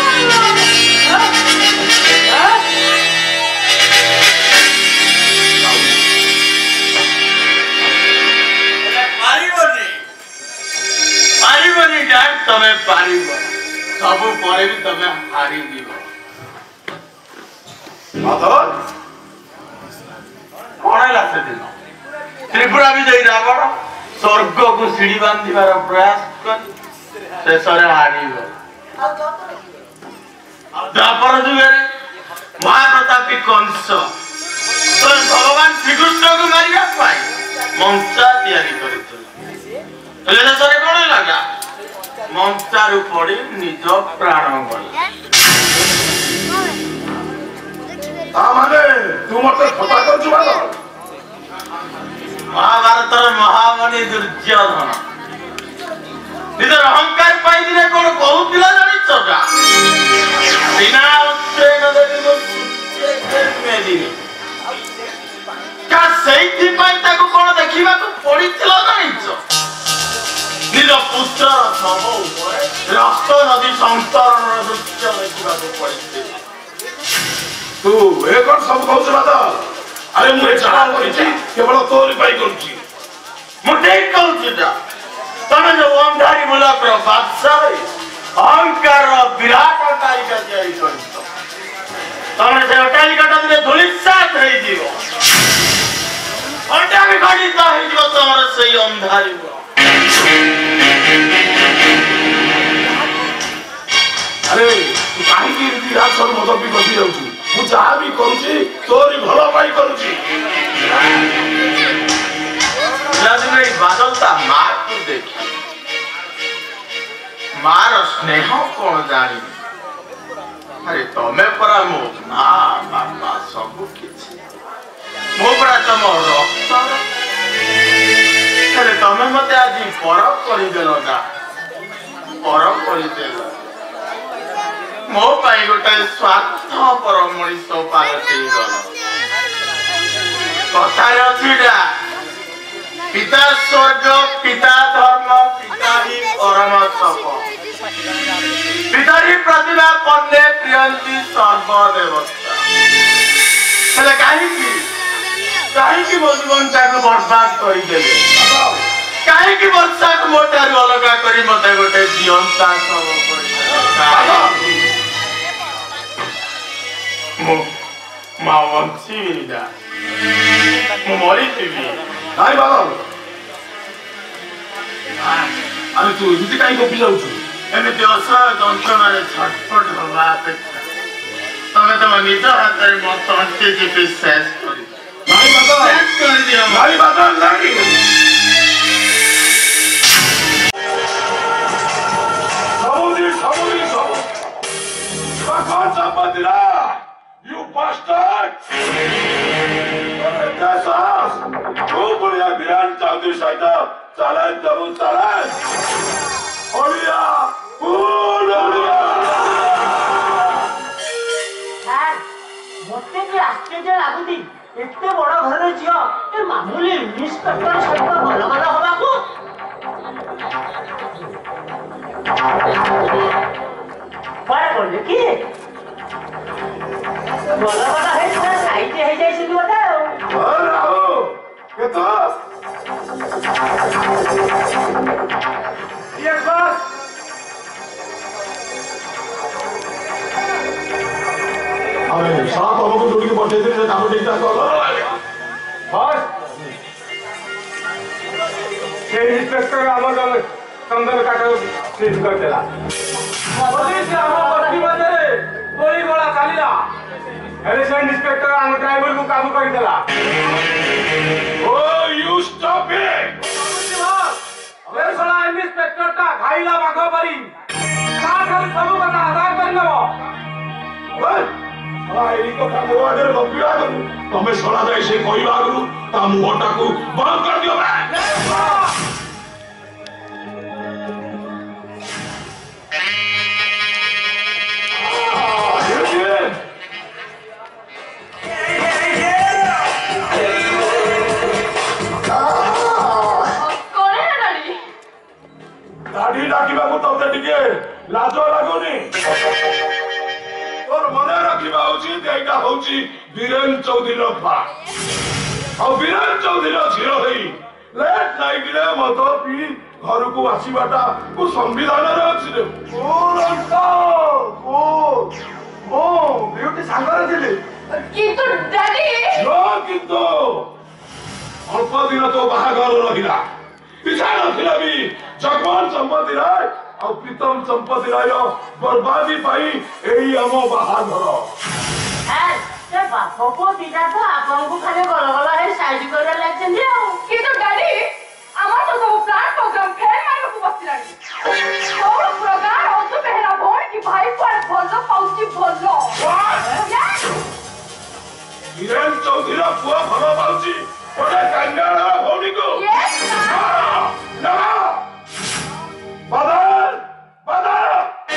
ପାରିବନି ଡ୍ୟାଡ୍ ତମେ ପାରିବ ସବୁ ପରେ ବି ତମେ ହାରିଯିବ କଣ ହେଲା ସେଦିନ ତ୍ରିପୁରା ବିଜୟୀ ରାବଣ ସ୍ୱର୍ଗକୁ ସିଡ଼ି ବାନ୍ଧିବାର ପ୍ରୟାସ କରି ଶେଷରେ ହାରିବ ଦ୍ୱାପର ଯୁଗରେ ମହାପ୍ରତାପୀ କଂସ ଭଗବାନ ଶ୍ରୀକୃଷ୍ଣକୁ ମାରିବା ପାଇଁ ମଞ୍ଚା ତିଆରି କରିଥିଲେ ହେଲେ ଶେଷରେ କଣ ହେଲା ମଞ୍ଚାରୁ ପଡି ନିଜ ପ୍ରାଣ ଗଲା ତାମାନେ ତୁ ମତେ କଥା କରୁଛୁ ମହାଭାରତର ମହାମଣି ଦୁର୍ଯ୍ୟୋଧନ ନିଜର ଅହଙ୍କାର ପାଇଁ ଦିନେ କଣ କହୁଥିଲା ଜାଣିଛ ସେଇଥିପାଇଁ ତାକୁ କଣ ଦେଖିବାକୁ ପଡିଥିଲା ଜାଣିଛ ନିଜ ପୁତ୍ରର ଶବ ଉପରେ ରକ୍ତ ନଦୀ ସନ୍ତରଣର ଦୃଶ୍ୟ ଦେଖିବାକୁ ପଡିଥିଲା ତୁ ଏ କଣ ସବୁ କହୁଛୁ ବାଦଲ ଆରେ ମୁଁ ଯାହା କରିଛି କେବଳ ତୋରି ପାଇଁ କରୁଛି ମୁଁ ଠିକ କହୁଛି ତମେ ଯୋଉ ଅନ୍ଧାରୀ ମୁଲକର ବାଦଶାହ ଅହଙ୍କାର ବିରାଟ ଅଟ୍ଟାଳିକା ତିଆରି କରିଛ ତମେ ସେ ଅଟ୍ଟାଳିକାଟା ଦିନେ ଧୂଳିସାତ ହେଇଯିବ ଅଣ୍ଟା ବିଘଟିତ ହେଇଯିବ ତମର ସେଇ ଅନ୍ଧାରୀ ଆରେ ତୁ କାହିଁକି ଏମିତି ରାଜର ମଦ ବି ଗତି ଯାଉଛୁ ମୁଁ ଯାହା ବି କରୁଛି ତୋରି ଭଲ ପାଇଁ କରୁଛି ବାଦଲ ତା ମାକୁ ଦେଖି ମାର ସ୍ନେହ କଣ ଜାଣିନି ଆରେ ତମେ ପରା ମୋ ମା ବାପା ସବୁ କିଛି ମୋ ପରା ତମ ରକ୍ତ ହେଲେ ତମେ ମତେ ଆଜି ପର କରିଦେଲ ନା ପର କରିଦେଲ ମୋ ପାଇଁ ଗୋଟେ ସ୍ୱାର୍ଥପର ମଣିଷ ପାଲଟି ଗଲ କଥାରେ ଅଛି ପିତା ସ୍ୱର୍ଗ ପିତା ଧର୍ମ ପିତା ହିଁ ପରମ ସପ ପିତାରି ପ୍ରତିଭା ପନ୍ନେ ପ୍ରିୟନ୍ତି ସର୍ବଦେବତା ହେଲେ କାହିଁକି ମୋ ଜୀବନଟାକୁ ବର୍ବାଦ କରିଦେଲେ କାହିଁକି ବର୍ଷାକୁ ମୋ ଠାରୁ ଅଲଗା କରି ମତେ ଗୋଟେ ଜିଅନ୍ତା ଶବ କରିଦେଲେ ମା ବଞ୍ଚିବି ନା ମୁଁ ମରିଥିବି ନାଇଁ ବାଦଲ अरे तू एमती कहीं गोपी जाऊँ एमती असहाय दंशनारे छटपट हवा अपेक्षा तमें तुम निज हाथ में मो तंटे जीपी शेष कर You bastard! तू बुढ़िया बिरान चौधरी सहित चैलेंज देबू चैलेंज ओलिया फुल ओलिया मते भी आश्चर्य लागुती एते बड़ घर झियो ए मामूली इंस्पेक्टर सहित गल गल हबाकू पाए बोले की गल गल है साइड हे जाई से बताओ अरे आओ ये तो ये बस अरे साथ हमको जोड़ी के बैठे थे काम ठीक ठाक कर बस ये इंस्पेक्टर आमर कंदर काटा सीज कर देला पुलिस हमर बस्ती बाजारे गोली गोला चालीला एलिसेंट इंस्पेक्टर आम ड्राइवर को काबू कर देला ओ यू स्टॉप इट ये साला इंस्पेक्टर ता खाइला बाघ परी का कर सब कथा आधार कर लेबो भाई तो काम आगे गपिला तमे सला जाय से कहबा आगु ता मुहटा को बंद कर दियो बे दाढ़ी डाकिबा को तते टिके लाज लागोनी और मने रखिबा होची देइटा होची बीरेन चौधरी रफा और बीरेन चौधरी झिरो होई लेट नाइट रे मत पी घर को आसीबाटा को संविधान रे अछि रे ओ ब्यूटी सांगर दिले किंतु डैडी नो किंतु अल्प दिन तो बाहागर रहिला इच्छा नथिला भी जगवान संपत्ति राय और प्रीतम संपत्ति राय बर्बादी पाई एही हम बाहागर ए बापो को दिदा तो आपन को खाली गल गल है साइड करे लागछन जे किंतु डैडी আমার তো সব প্ল্যান প্রোগ্রাম ফেল মারকু বসিলানি সব প্রোগ্রাম অত বেহরা ভোর কি ভাই পর বলো পাউছি বলো হিরেন চৌধুরী পুয়া ভালো পাউছি ওটা কাঙ্গাড়া ভৌনি কো না বাদল বাদল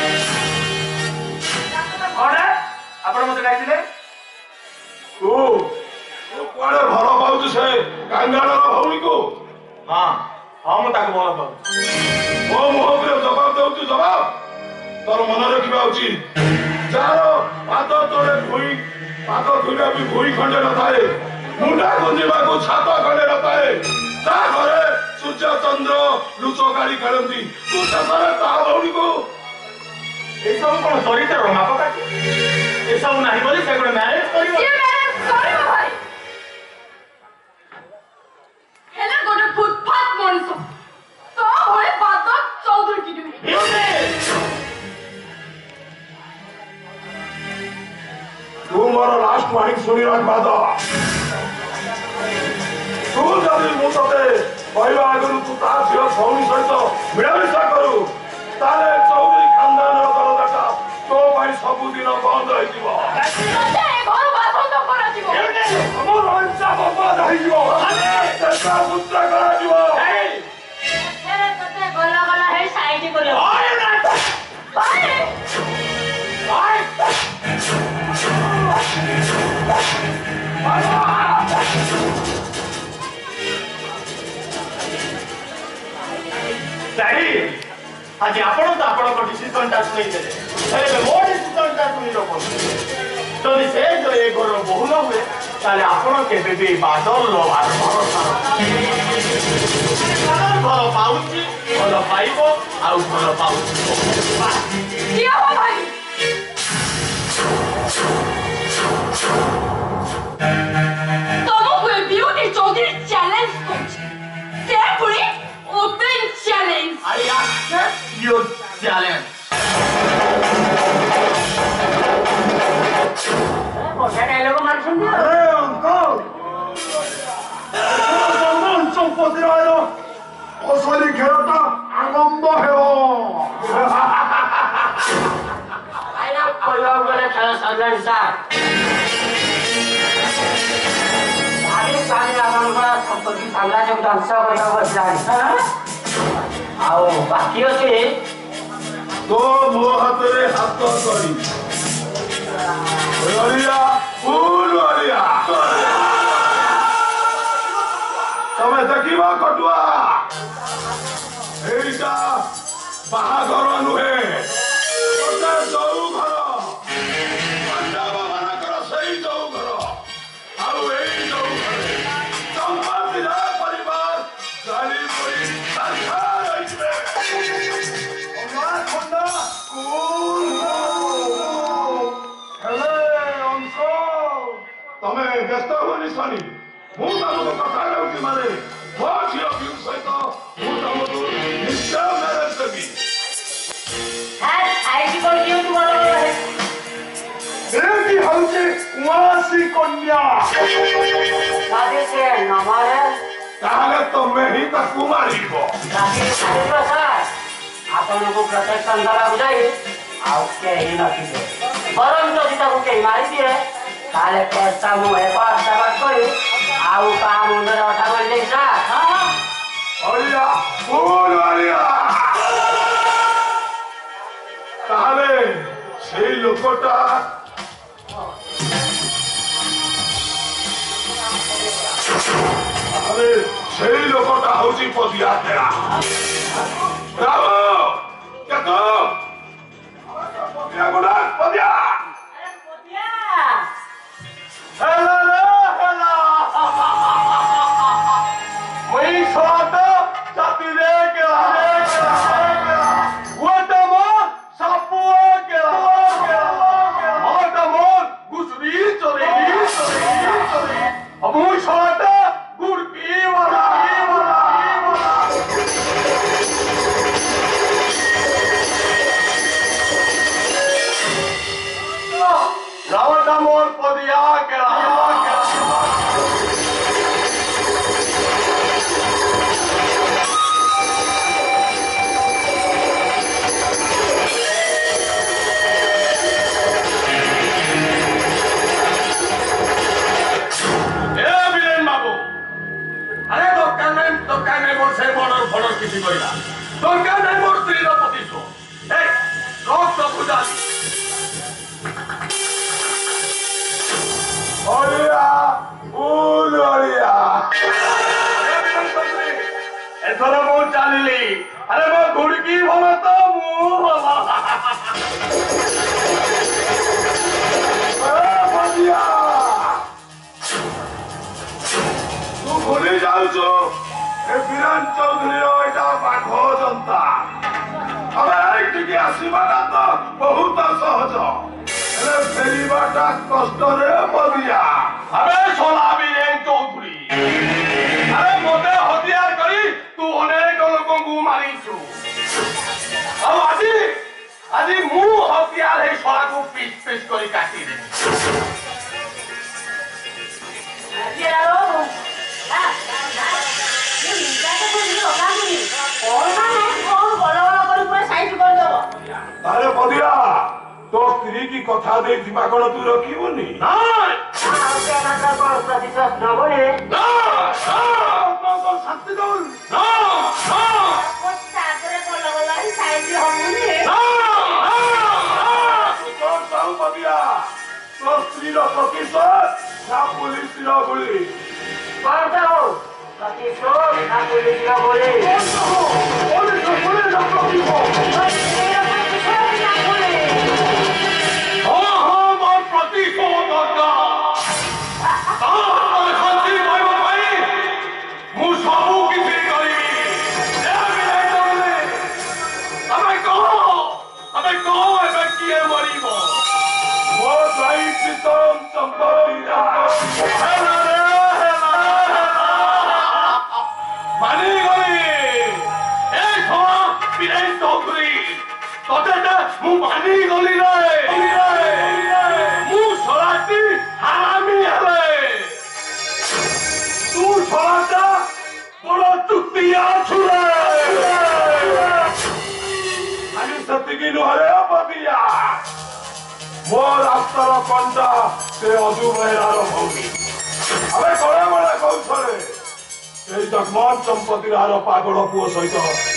আরে আপন মতে ডাকিলে ও কোয়াড়ে ভালো পাউছি সে কাঙ্গাড়া ভৌনি কো हाँ हम ताके बोला पाऊ ओ मोहब्बत जवाब दउ तू जवाब तोर मन रखिबा उचित जारो पाद तोरे भुई पाद धुला भी भुई खंडे न थाए मुंडा गुंजीबा को छाता खंडे न थाए ता घरे सूर्य चंद्र लुचो गाड़ी खेलंती तू ससरे ता भौनी को ए सब कोन चरित्र रमा पकाटी ए सब नाही बोली से कोन मैरिज करियो ये मैरिज करियो भाई हेला गोटे फुटपाथ मनुष्य तो भले बात चौधरी की दुई तू मोर लास्ट वार्निंग सुनी रख बादा तू जदी मु तते कहबा आगु तू ता झियो भौनी सहित मिलामिशा करू ताले चौधरी खानदान रो दलदाटा तो भाई सब दिन बंद होई जीवो ते घर बात बंद करा जीवो हमर अंचा बंद होई जीवो तेरा पुत्र करा जीवो तेरे तते गल गल है साइड करे ओए ना भाई डैडी आज आपण तो आपण को डिसीजन टा सुनै देले अरे मो डिसीजन टा सुनि लो कोन तो से जो ए घर बहु न हुए ताले आपण केबे भी बादल लो आर भरोसा घर पाउची घर पाइबो आ घर पाउची क्या हो भाई तुमको ब्यूटी चौधरी चैलेंज कोच ते पूरी open challenge I accept your challenge. ବଢିଆ ଡାଇଲଗ ମାରୁଛନ୍ତି ଆଉ। ଆରେ ଅଙ୍କଲ ସମ୍ପତ୍ତିର ଅସଲି ଖେଳଟା ଆରମ୍ଭ ହେବ। ଆଜ୍ଞା କହିବାକୁ ଗଲେ ଖେଳ ସରିଲାଣି ସାର୍। ଆପଣଙ୍କର ସମ୍ପତ୍ତି ସାମ୍ରାଜ୍ୟକୁ ଧ୍ୱଂସ କରିବାକୁ ଆସିଲାଣି ଆଉ ବାକି ଅଛି तो मो हाथ रे हाथ करी ललिया फूल ललिया तमे देखिबा कटुआ एइटा बाहाघर नुहे ओते दऊ घर पंडा बाबा कर सही दऊ घर आउ एई दऊ घर संपत्ति रा परिवार गाली पड़ी साखा रहिबे तमे व्यस्त होनी सनी मु तमको कथा लाउची माने मो झियो बिउ सहित मु तमको निश्चय मैरेज देबी हां आईटी कोन कियो तू बोलो है एकी हौचे कुआसी कन्या शादी से नमारे ताले तमे ही ताकू मारिबो शादी छाड़िबो सर आपनको प्रोटेक्शन दला बुझाई आउ के ही नथिबे बरम जदि ताको के मारि दिए ताले पैसा मु एक आशीर्वाद करी आउ का मुंडे उठा कर दे सर हां ओलिया फूल ओलिया ताले সেই লোকটা আরে সেই লোকটা হউছি পদিয়া তেরা ব্রাভো কেতো পদিয়া গুড়া পদিয়া अरे पोतिया হেলা রে হেলা মই সাত জাতি রে গেলা ওটামো সাপুয়া গেলা ওটামো গুসরি চলে আমুই সাত গুরকি ওয়ালা রাওটামোর পদিয়া গেলা କିଛି କହିଲା ଦରକାର ନାହିଁ ମୋର ସ୍ତ୍ରୀର ପ୍ରତିଶୋଧ ରକ୍ତ ପୂଜାରୀ ଅଳିଆ ଫୁଲ ଅଳିଆ ଏଥର ମୁଁ ଚାଲିଲି ଆରେ ମୋ ଘୁଡିକି ଭଲ ତ ମୁଁ ଭଲ ତୁ ଭୁଲି ଯାଉଛୁ বিরান চৌধুরীর এটা বাঘ জনতা আমার এইটিকে আসিবাটা তো বহুত সহজ ହେଲେ ଫେରିବାଟା କଷ୍ଟରେ ପଦିଆ ଆରେ ଶଳା ବୀରେନ ଚୌଧୁରୀ ଆରେ ମୋତେ ହତିଆର କରି ତୁ ଅନେକ ଲୋକଙ୍କୁ ମାରିଛୁ ଆଉ ଆଜି ମୁଁ ହତିଆର ହେଇ ଶଳାକୁ ପିସ୍ ପିସ୍ କରି କାଟିଦେବି अरे पदिया तो स्त्री की कथा दे कौन तू रखीबुनी शांति दौल पदिया तो स्त्री प्रतिशोध ना पुलिस गुली प्रतिशोध ना पुलिस गोली मानी गली तते मु मानी गली रे मु सलाती हारामी हेले तू सलाता बड़ तुतिया छुरे आनी सतिकी नुहरे पतिया मो रास्तार कंटा से अजू मेहरार भौमी अबे बड़े बड़े कौशले जगमान संपत्ति पागल पुओ सहित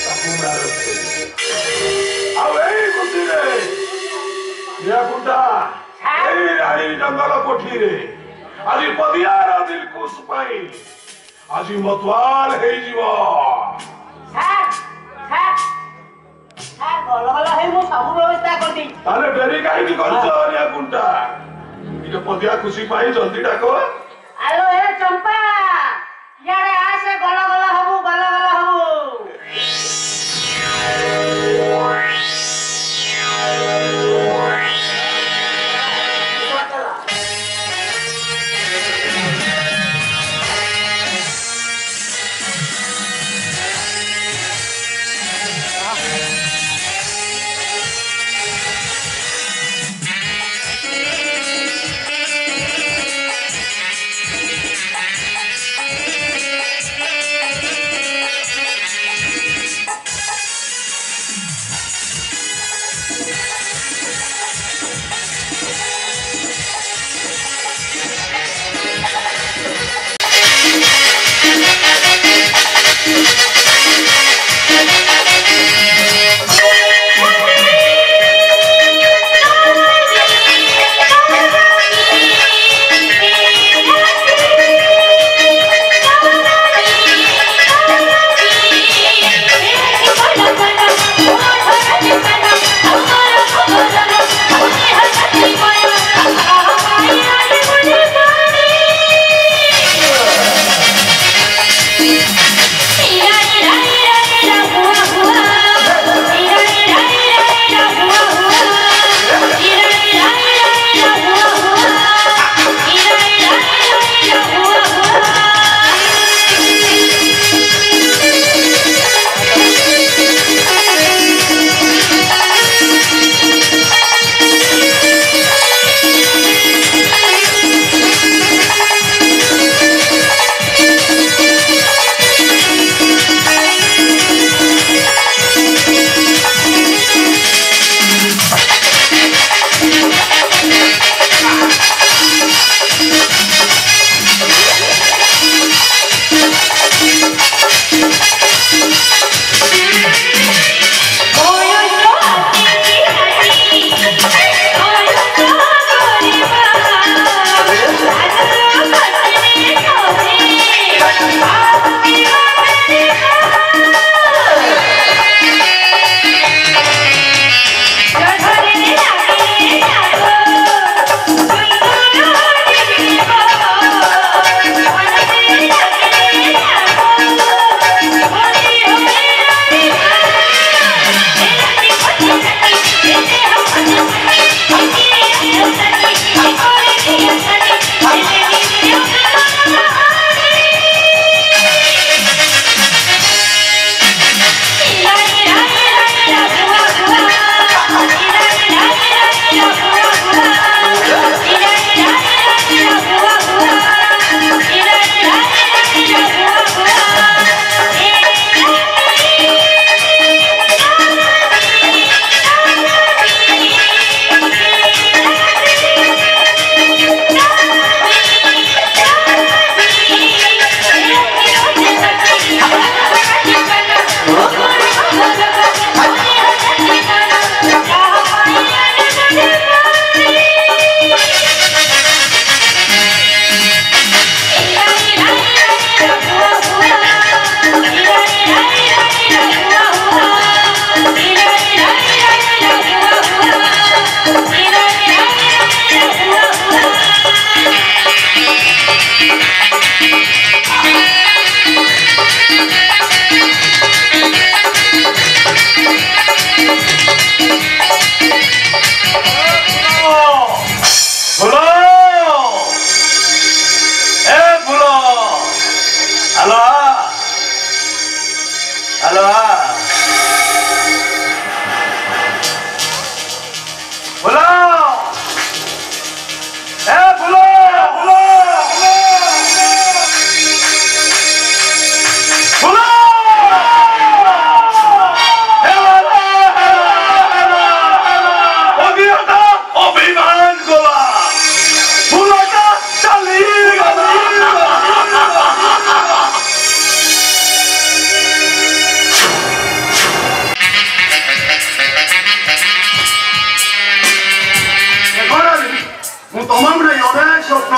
राणी जंगल कोठी रे आज पदियार दिलकुश पाई आज मतवाल हे जीव डेरी कहीं गुंटा पदिया खुशी पाई जल्दी डाक आलो ए चंपा यारे आसे गला गला हबु गला गला हबु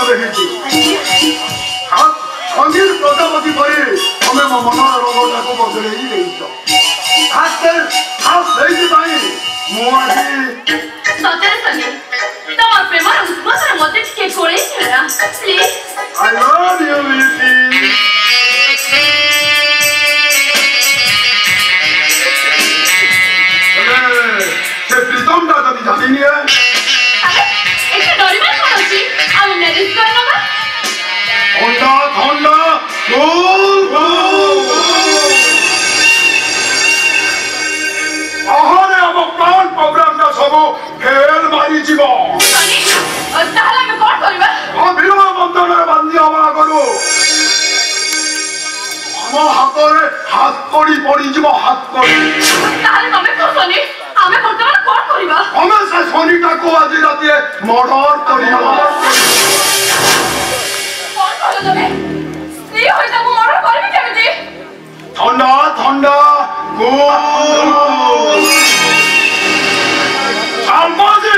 देखी अनिल प्रजापति पर तुम्हें मो मन रंगटा को बदल सତରେ ସନି ତମ ପ୍ରେମର ଉନ୍ମାଦରେ ମୋତେ ଟିକେ କୋଳେଇ ଖେଳା please I love you, Lizzy. ସେ ପ୍ରୀତମଟା ଯଦି ଜାଣିନି ଆରେ ଏତେ ଡରିବା କ'ଣ ଅଛି ଆମେ ମ୍ୟାରେଜ କରିନେବା ଥଣ୍ଡା ଥଣ୍ଡା ଆହରେ ଆମ ପ୍ଲାନ୍ ପ୍ରୋଗ୍ରାମଟା ସବୁ ଫେଲ ମାରିଯିବ ସନି ତାହେଲେ ଆମେ କ'ଣ କରିବା ବିବାହ ବନ୍ଧନରେ ବାନ୍ଧି ହବା ଆଗରୁ ଆମ ହାତରେ ହାତ କଡ଼ି ପଡ଼ିଯିବ ହାତ କଡ଼ି ତାହେଲେ ତମେ କୁହ ସନି ଆମେ ବର୍ତ୍ତମାନ କ'ଣ କରିବା ଆମେ ସେ ଶନିଟାକୁ ଆଜି ରାତିରେ ମର୍ଡର କରିବା କ'ଣ କହିଲ ତମେ ସ୍ତ୍ରୀ ହୋଇ ତାକୁ ମର୍ଡର କରିବି କେମିତି ଥଣ୍ଡା ଥଣ୍ଡା ଚାଲବାଜି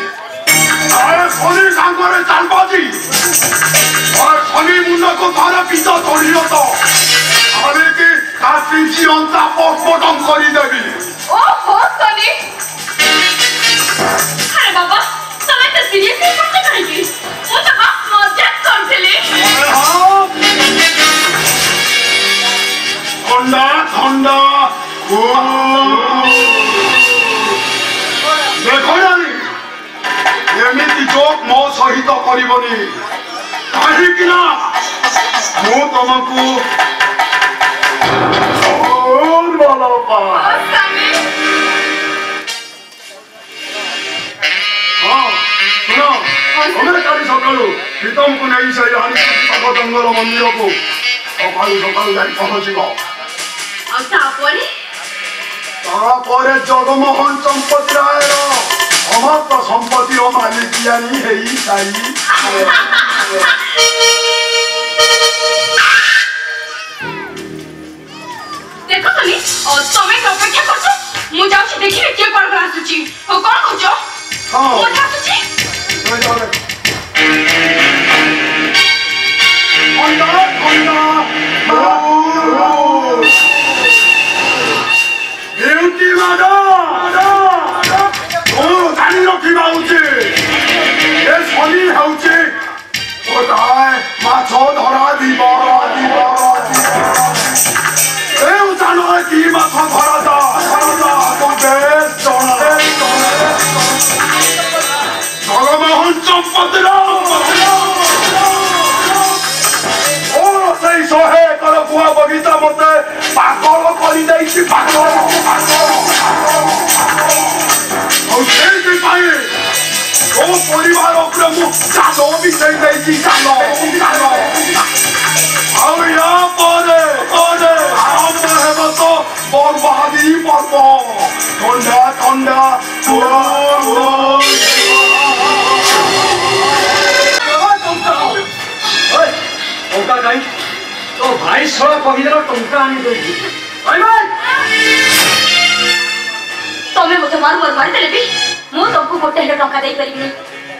ଶନି ସାଙ୍ଗରେ ଚାଲବାଜି ଶନି ମୁଣ୍ଡକୁ ଥରେ ପିତ ତୋଳିଲ ତ ଆମେ କି ତା ପିଞ୍ଚି ଅନ୍ତା ପଟପଟମ କରିଦେବି ଓହୋ ସନି ଆରେ ବାବା ତମେ ଏତେ ସିରିୟସଲି କରୁଛ କାହିଁକି ମୁଁ ତ ବାସ୍ ମଜାକ କରୁଥିଲି ଥଣ୍ଡା ଥଣ୍ଡା ଦେଖ ନାନି ଏମିତି ଜୋକ୍ ମୋ ସହିତ କରିବନି କାହିଁକି ନା ମୁଁ ତମକୁ ଭଲ ପାଏ ସନି ହଁ ଶୁଣ ତମେ କାଲି ସକାଳୁ ପ୍ରୀତମକୁ ନେଇ ସେଇ ହାଣିପାଗ ଜଙ୍ଗଲ ମନ୍ଦିରକୁ ସକାଳୁ ସକାଳୁ ଯାଇ ପହଞ୍ଚିବ ଆଉ ତାପରେ ଜଗମୋହନ ସମ୍ପତ୍ତି ରାୟର ସମସ୍ତ ସମ୍ପତ୍ତିର ମାଲିକିଆନି ହେଇସାରି ଦେଖ ସନି ତମେ ଅପେକ୍ଷା କରୁଛ ମୁଁ ଯାଉଛି ଦେଖିବି କିଏ କୁଆଡ଼େ ଆସୁଛି ଆଉ କ'ଣ କହୁଛ ମୁଁ ଆସୁଛି Beauty ଜାଣି ରଖିବା ଉଚିତ ଏ ଶନି ହେଉଛି ଗୋଟାଏ ମାଛ ଧରା ଦିବ ଜାଣ କି ମାଛ ଜଗମୋହନ ସମ୍ପତ୍ତିର ସେଇ 100 ଏକର ଗୁଆ ବଗିଚା ମତେ ପାଗଳ କରିଦେଇଛି ପାଗଳ ଆଉ ସେଇଥିପାଇଁ ତୋ ପରିବାର ଉପରେ ମୁଁ ଚାଲ ବିଛେଇ ଦେଇଛି ଚାଲ ଆଉ ୟା ପରେ ଆରମ୍ଭ ହେବ ତ ବର୍ବାଦୀ ପର୍ବ ଥଣ୍ଡା ଥଣ୍ଡା ଟଙ୍କା କାହିଁ ତୋ ଭାଇ ସହ କହିଦେଲ ଟଙ୍କା ଆଣି ଦେଇଛି ତମେ ମୋତେ ମାରୁ ମାରିଦେଲେ ବି ମୁଁ ତମକୁ ଗୋଟେ ହେଲେ ଟଙ୍କା ଦେଇପାରିବିନି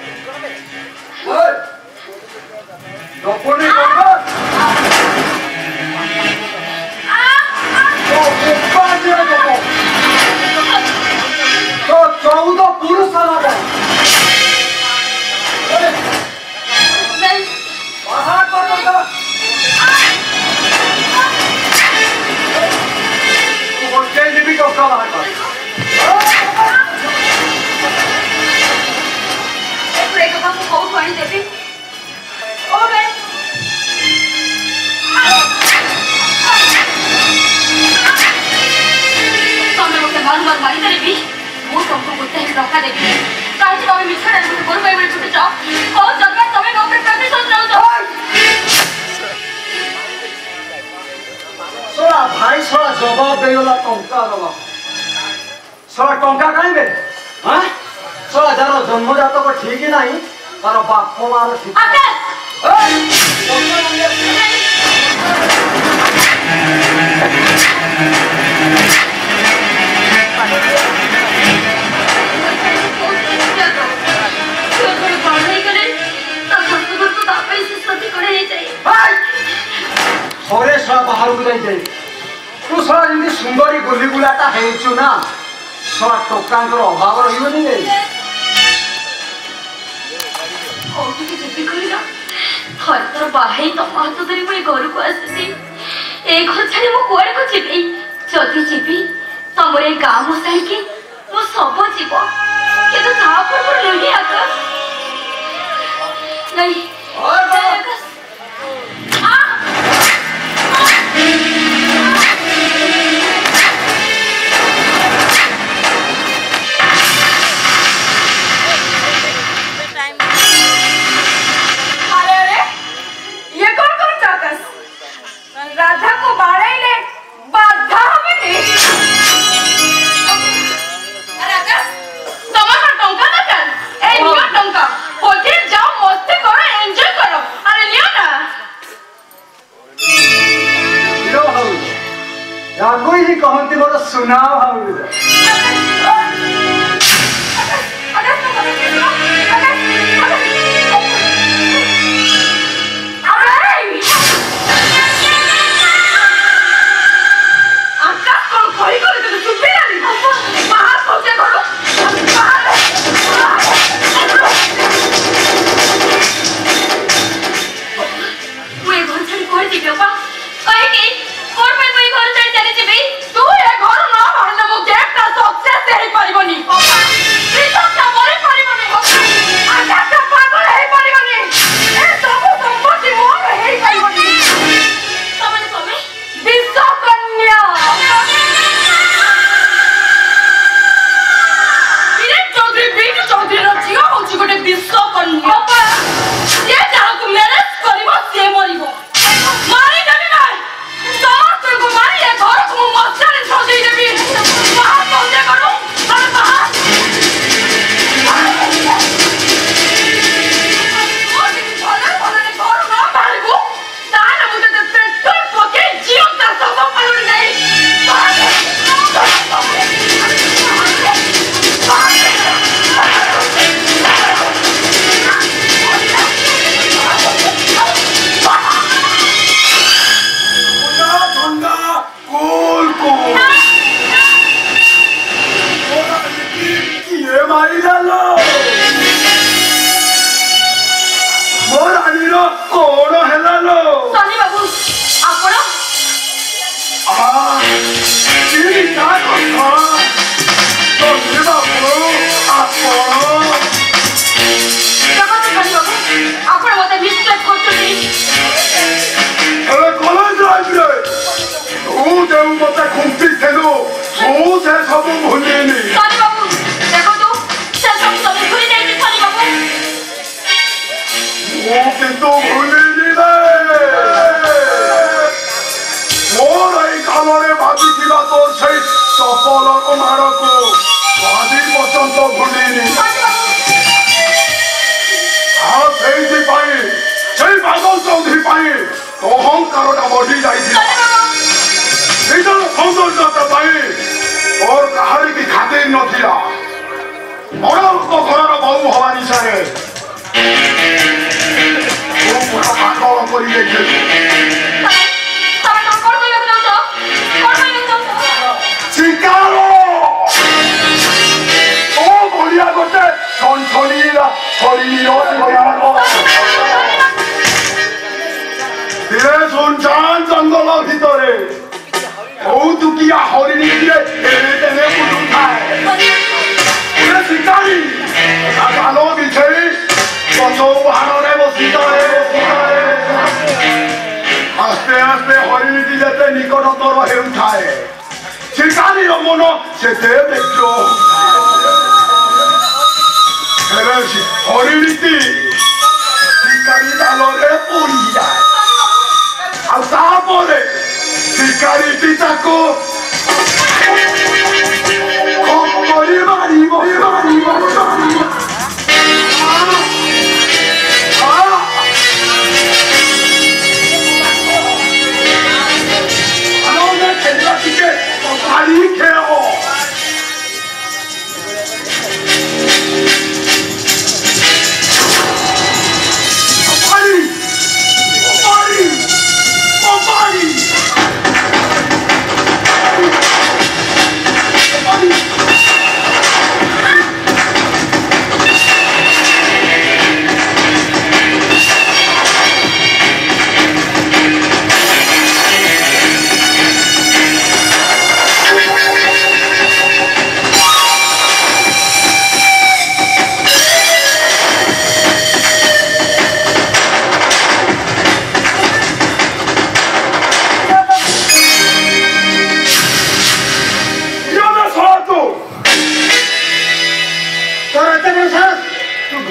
ତ 14 ପୁରୁଷ ଗୋଟେ ଯିବି ଟଙ୍କା ବାହାର କର କୋଉଠୁ ଆଣିଦେବି ତମେ ମୋତେ ମାରିଦେଲେ ବି ମୁଁ ତମକୁ ଗୋଟେ ଟଙ୍କା ଦେବି କାହିଁକି ତମେ ମିଛରେ ଗୋରୁ ଗାଈ ଭଳି ଛୁଟୁଛ କୋଉ ଜନ୍ମ ତମେ ମୋ ଉପରେ ପ୍ରତିଶୋଧ ନେଉଛ ଶଳା ଭାଇ ଶଳା ଜବାବ ଦେଇଗଲା ଟଙ୍କା ଦବା ଶଳା ଟଙ୍କା କାହିଁବେ ଶଳା ଯାର ଜନ୍ମଜାତକ ଠିକ ନାହିଁ ତାର ବାପ ମାର ଠିକ बाहर को जाई तू सला जमी सुंदरी गुली गुलाटा हेचु ना सला टोकांकर अभाव रहिबनी रे ओ तू जिद्दी करिला हर तर बाहे तो हाथ धरी मैं घर को आसी ए घर छाड़ी मो कुआड़ को जीवी जदि जीवी तमर ए गाँ मुसाई के मो सब जीव किंतु ता पर नहीं आकाश नहीं आकाश राधा को बाड़े बाधा हमें टंका दरकार ए नियो टंका होटल जाओ मस्ती करो एंजॉय करो अरे लियो ना लो हाउ या कोई ही कहंती मोर सुनाओ हाउ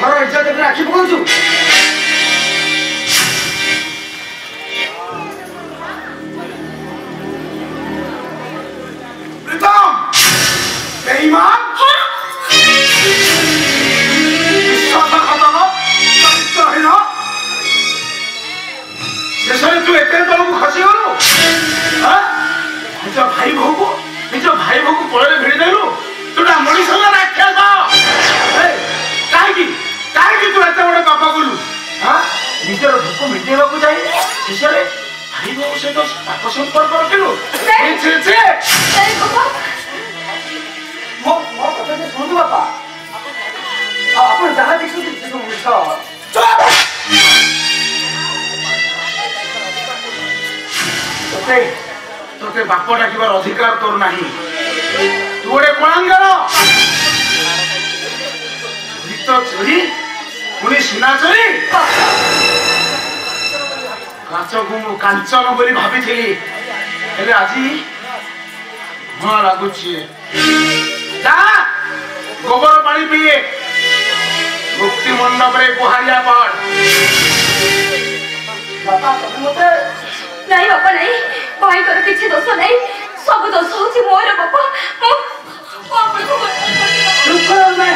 घर इज्जत राखी पकाउछु प्रीतम बेईमान विश्वासघातक चरित्रहीन शेषରେ ତୁ ଏତେ ତଳକୁ ଖସିଗଲୁ ନିଜ ଭାଇ ବୋହୂକୁ କୋଳରେ ଭିଡ଼ି ଦେଲୁ ତୁଟା ମଣିଷ ନା ରାକ୍ଷସ କାହିଁକି ତୁ ଏତେ ବଡ଼ ପାପ କଲୁ ନିଜର ଭୋକ ମିଟେଇବାକୁ ଯାଇ ଶେଷରେ ଭାଇ ବୋହୂ ସହିତ ପାପ ସମ୍ପର୍କ ରଖିଲୁ ମୋ କଥା ଶୁଣନ୍ତୁ ବାପା ଆପଣ ଯାହା ଦେଖୁଛନ୍ତି ସେ ସବୁ ମିଛ ତୋତେ ବାପ ଡାକିବାର ଅଧିକାର ତୋର ନାହିଁ ତୁ ଗୋଟେ କଳାଙ୍ଗର ଚୋରି ପୁଣି ସୁନା ଚୋରି କାଚକୁ ମୁଁ କାଞ୍ଚନ ବୋଲି ଭାବିଥିଲି ହେଲେ ଆଜି ଭୁଆ ଲାଗୁଛି ଯା ଗୋବର ପାଣି ପିଏ ମୁକ୍ତି ମଣ୍ଡପରେ ଗୁହାରିଆ ପଡ ବାପା ତମେ ମତେ नहीं बापा नहीं भाई कर किसी दोष नहीं सब दोष होची मोर बापा चुप करो मैं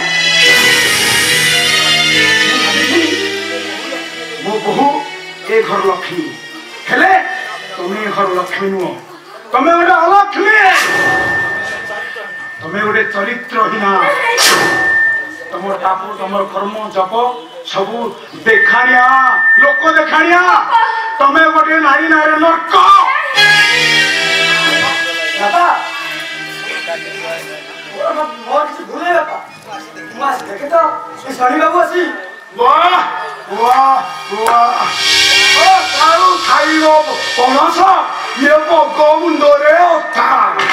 मो बहु ए घर लक्ष्मी हेले तुम्हें घर लक्ष्मी नुह तुम्हें गोटे अलक्ष्मी तुम्हें गोटे चरित्रहीना तुम पाप तुम कर्म जप सब देखाणिया लोक देखाणिया तुम्हें गोटे नारी नारे नर्क बापा मोर किसी भूल है बापा मास देखे तो ये सनी बाबू आसी वाह वाह वाह ओ सारू खाइबो पनस ये बग मुंडरे ओथा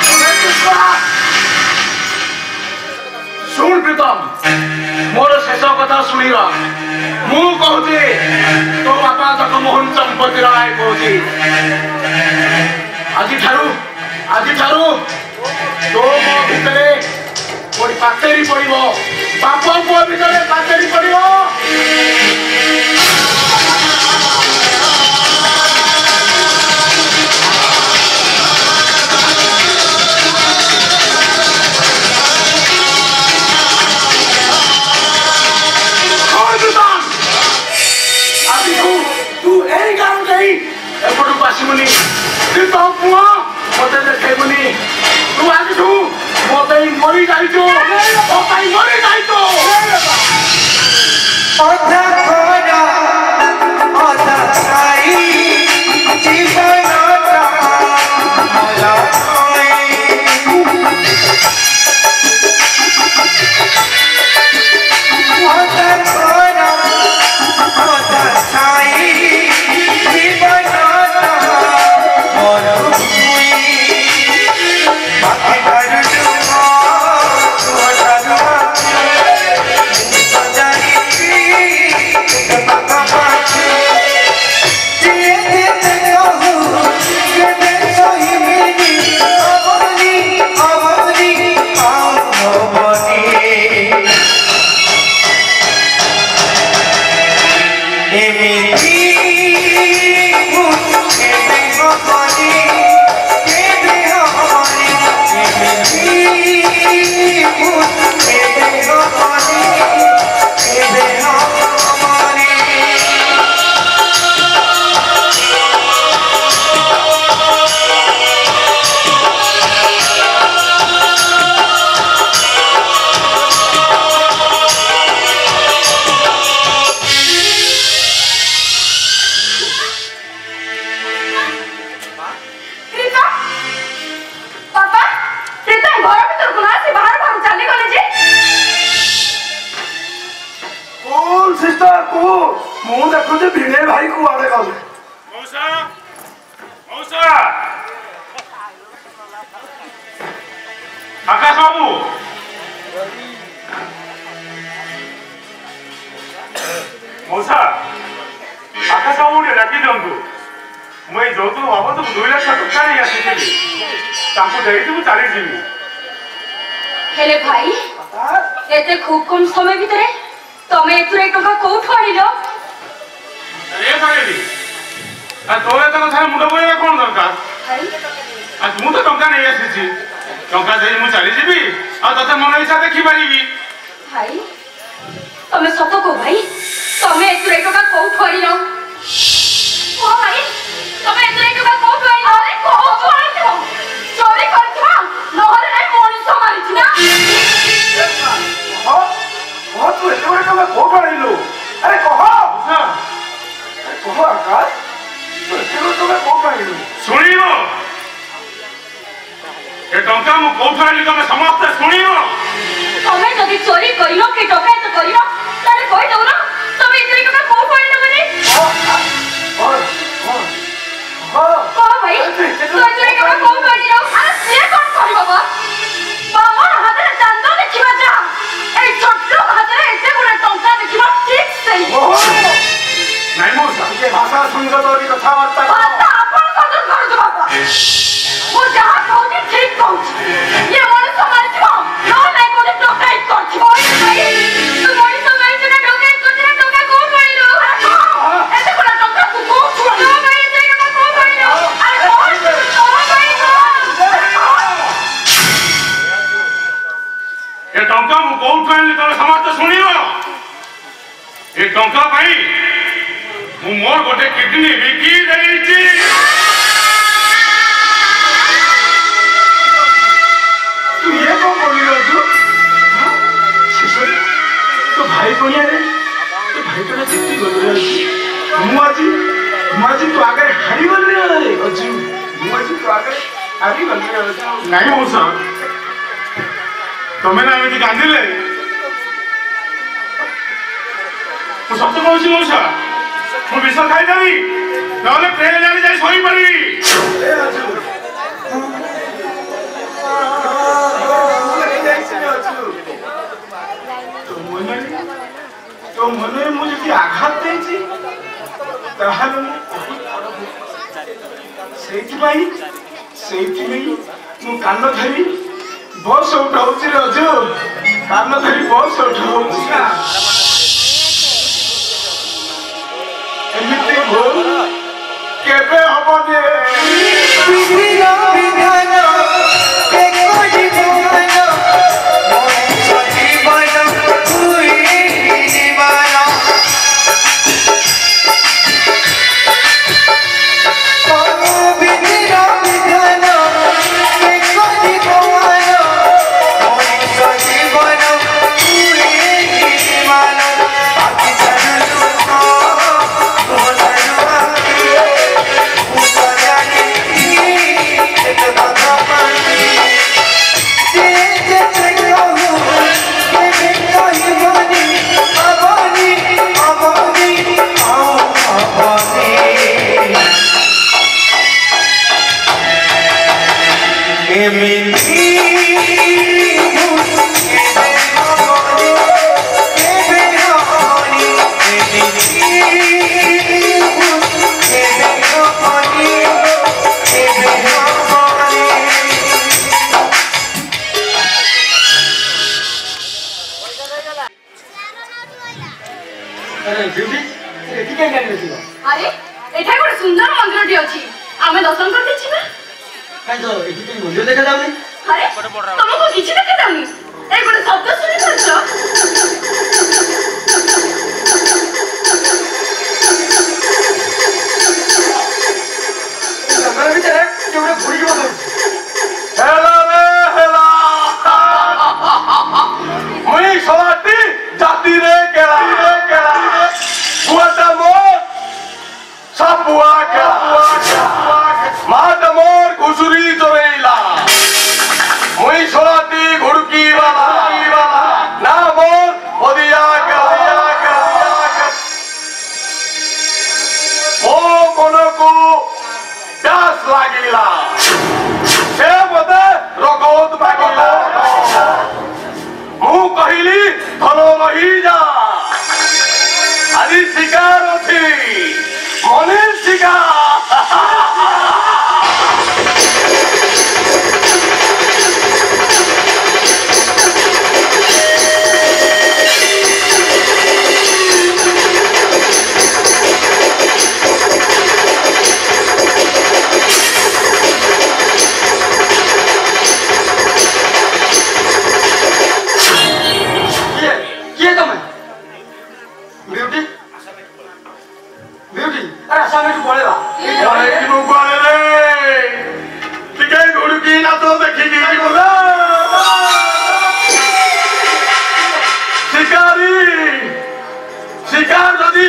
सुन प्रीतम मोर शेष कथा शुणिरा मु कहूची तो बापा जगमोहन चंपती राय कहूची आज ठारू तो मो भितरे कोई पातेरी पड़िबो बाप पुओ भितरे पातेरी पड़िबो एपटू आसमुनि तू तो पुआ मत देखबुनि तू आज तू मत मरी जाइछो मरी जाइछो अधा खोरा अधा छाई जीवन मला अधा खोरा अधा छाई जीवन आकाश बाबू मौसा आकाश बाबू डाकी दिंतु मुझे যৌতুক বাবদ 2 লাখ টাকা नहीं आसी तांको देइतु चली जीवी हेले भाई एते खूब कम समय भितरे तमे एतुरे टका कोठु आनिलो अरे सागेली आ तोरे तो थारे मुंड बोइबा कोन दरकार भाई आ मु तो टंका नै आसीछि टंका देई मु चली जीबी आ तते मन इच्छा देखि परिबी भाई तमे सत को भाई तमे एतुरे टका कोठु आनिलो ओ भाई तमे एतुरे टका कोठु आनिलो अरे कोठु आनिलो चोरी करथिबा नहरे नै मनिष मारिछि ना हो तू एतुरे टका कोठु आनिलो अरे कह आकाश तू एतुरे टका कोठु आनिलो सुनिबो ए टंका मु कोठु आनिलो तमे समस्त सुनिबो तमे जदि चोरी करिलो कि डकैत करिलो ताले कहि दउ ना तमे इतरे टका कोठु आनिलो बनी भाई तू इतरे टका कोठु आनिलो अरे से कोन करिबो बाबा हाथे चांदा देखिबा जा ए छोटो हाथे एते गुडे टंका देखिबा ठीक सही नहीं मोसा ये भाषा सुनकर तो भी कथा वार्ता बात आपन कदर कर दो बाबा वो जहां कहूची ठीक कहूची ये मन समाज छो नो नहीं कोने टोकाई करछी ओई भाई तू मोनी समय से टोकाई करछी टोका को पड़िलो एते कोना टोका तू को छुलो भाई एते टोका को पड़िलो अरे ओ भाई ये टंका मु कोठु आनिलो तमे समस्त सुनिबो ए टंका भाई मु मोर गोटे किडनी बिकी देइछि तू ये को बोलिलो तू शिशोरी तो भाई कोनिया रे तो भाई तो चिट्ठी बोलिलो मुआजी तो आगे हारी बोल रे अजू मुआजी तो आगे हारी बोल रे नहीं मौसा तमे ना एमिति कांदिले मु सत्य कहूछि मौसा मु विष खाइदेवी नहले ट्रेन जानी जाई सोई पड़िबी तो मने मुझे आघात देछि ताहाले ସେଇଥିପାଇଁ ମୁଁ କାନ ଧରି ବସ୍ ଉଠାଉଛି ରଜ କାନ ଧରି ବସ୍ ଉଠାଉଛି ନା ଏମିତି ଭୁଲ କେବେ ହବନି अरे एठा गोटे सुंदर मंदिरटी अछि आमे दर्शन कर देछि ना काई तो एठी के मंदिर देखा जाउनी अरे तुमको किछि देखा जाउनी ए गोटे शब्द सुनि छछ हमरा बिचारे केवडे भुरी जीव हेला हेला मुई सवाती जाति रे केला बुआटा मोर सापुआ केला माट मोर घुसुरी चोरेला मुई सवाती घुड़की वाला ना मोर ओदिया केला ओ कोनो को प्यास लागिला से मते रगोत मागिला मु कहिली धनो रही जा आदि शिकार अछि मनिर शिकार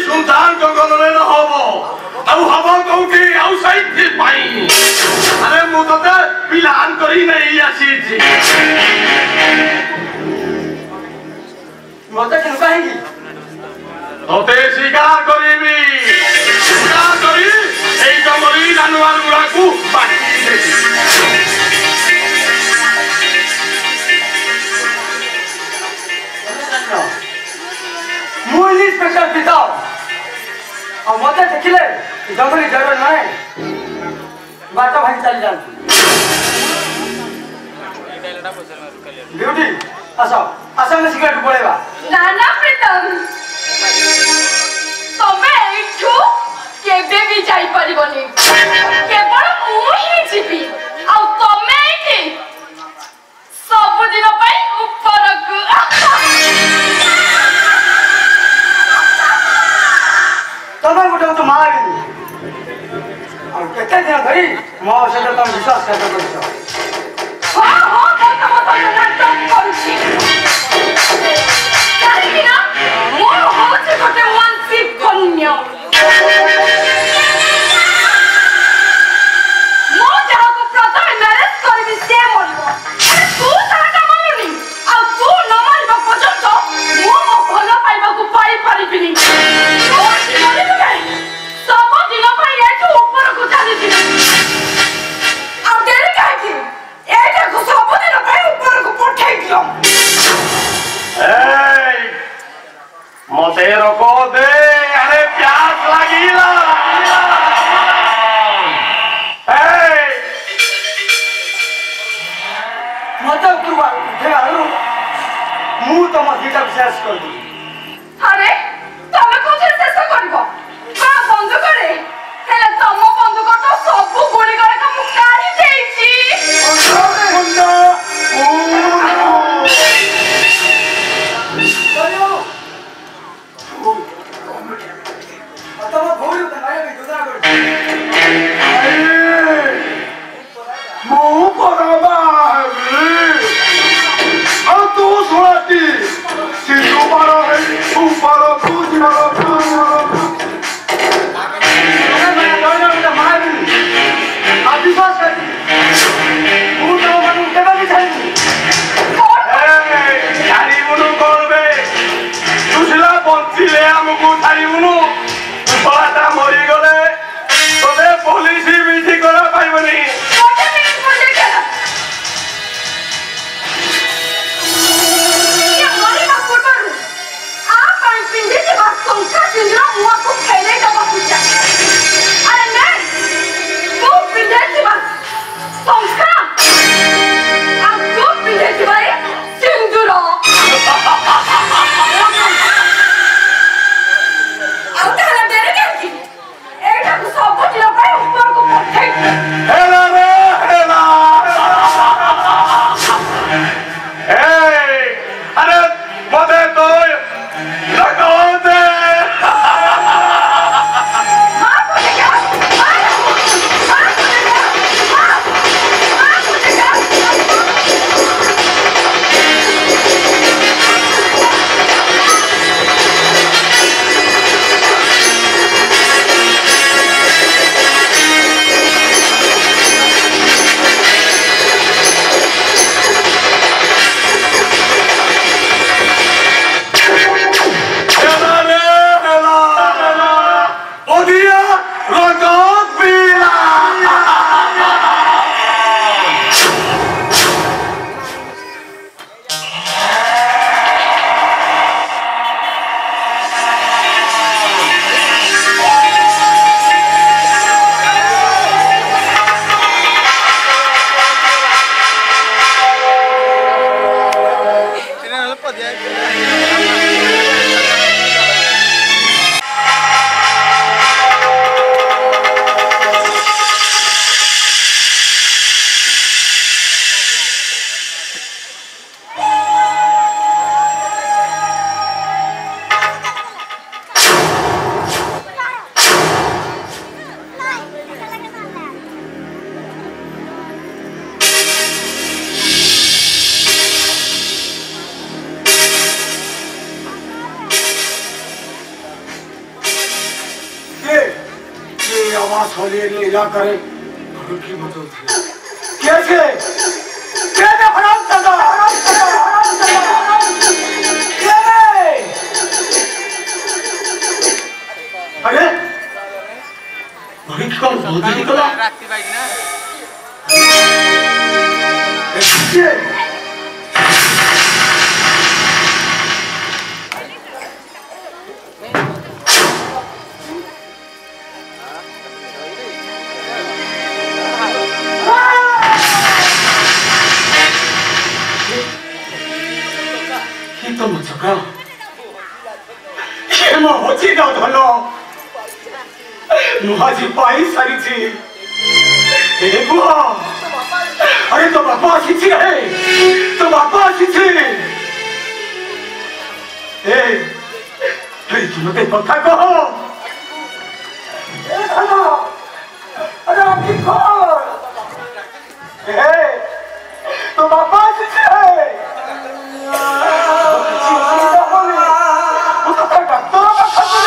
सुनसान जंगल रे न होबो आउ हबो कोठी आउ साइड पाई अरे मु तो प्लान करी नहीं आसी छी मते केन काहेगी तोते शिकार करीबी शिकार करी ए जंगली जानवर गुड़ा को बाटी देबी मुई इंस्पेक्टर पिताओ और मते देखिले जंगली जरूर नहीं बाटा भाई चल जान ब्यूटी आसो आसो में सिगरेट पड़ेगा नाना प्रीतम तमे एठू केबे भी जाई परिबनी केवल मु ही जीवी आ तमे एठी सब दिन पई ऊपर को तमे गुटे तो मारी और केते दिन धरी मो से तुम विश्वास करते करिसो हां हां मत नाटक करछि काहे ना मो होचे गोटे वांसी कन्या मो जहा को प्रथम मैरिज करबी से मरबो तू ताटा मानुनी आ तू न मारबा पर्यंत मो मो भलो पाइबा को पाई परिबिनी सब दिन भाई एठू ऊपर को चली छी आ देरी काहे एटा को सब दिन भाई ऊपर को पठाई दियो ए मते रोको दे अरे प्यास लागिला ए मते ऊपर दे आलू मु तो मजीटा विश्वास कर दी अरे तमे को शेष करबो का बंद करे हेले तम बंदूक तो सब गुली करे का मु काढी देइची चलो तम भोली त मारे भी दुसरा कर मु परबा आ तू सुनाती सिद्धू पारो है ऊपर विश्वास कर मु तो मन केबे भी छाई छाड़ी मुनु करबे तुसला बंचिले हमकु छाड़ी मुनु बाटा मरी गले तोते पुलिस विधि करा पाइबनी कोटे मिनट कोटे केला ये मरी ना कोटरू आ पाई पिंडी के बात संख्या जिंदरा मुआ को खेले का पूछा अरे नहीं तू पिंडी की बात संख्या आ तू पिंडी की बात सिंदूर ଆଉ ତାହେଲେ ଡେରି କାହିଁକି ଏଇଟାକୁ ସବୁ ଦିନ ପାଇଁ ଉପରକୁ ପଠେଇ हेला रे हेला ए अरे मते तो लगो दे पास होने इलाका रे की बतो कैसे कैसे हराम चला अरे बड़ी कौन भूत निकला मुहाजी पाई सारी थी अरे तो बापा सीखी है तो बापा सीखी तुम्हें कथा कहो अरे आपकी कौन तो बापा सीखी है वो तो डॉक्टरों का खर्च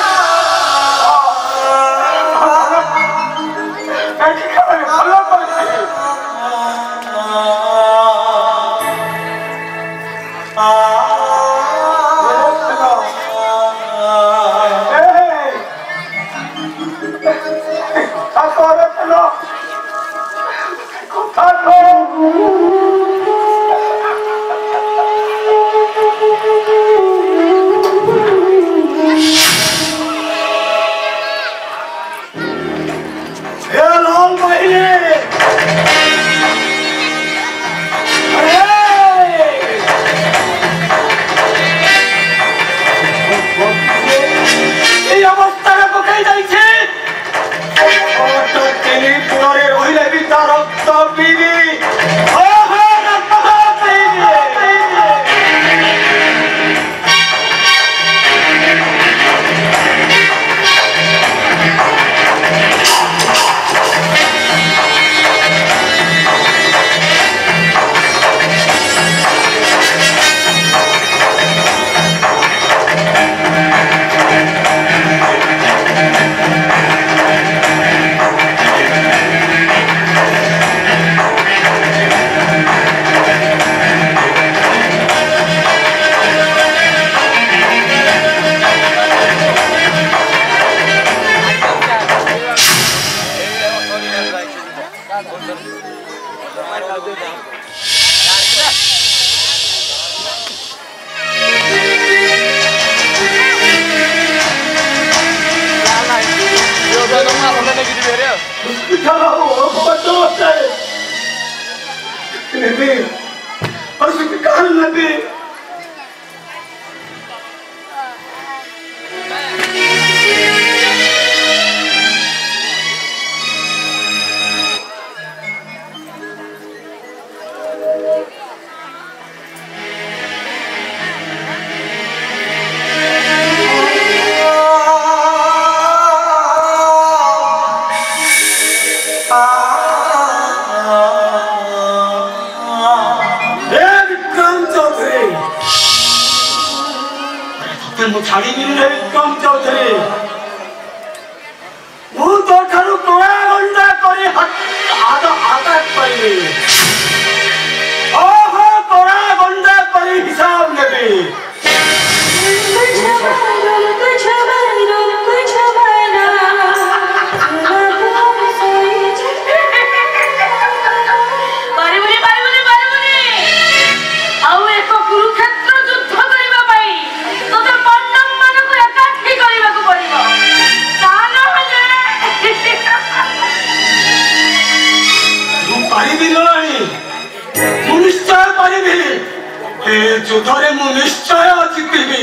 ଯୁଦ୍ଧରେ ମୁଁ ନିଶ୍ଚୟ ଜିତିବି।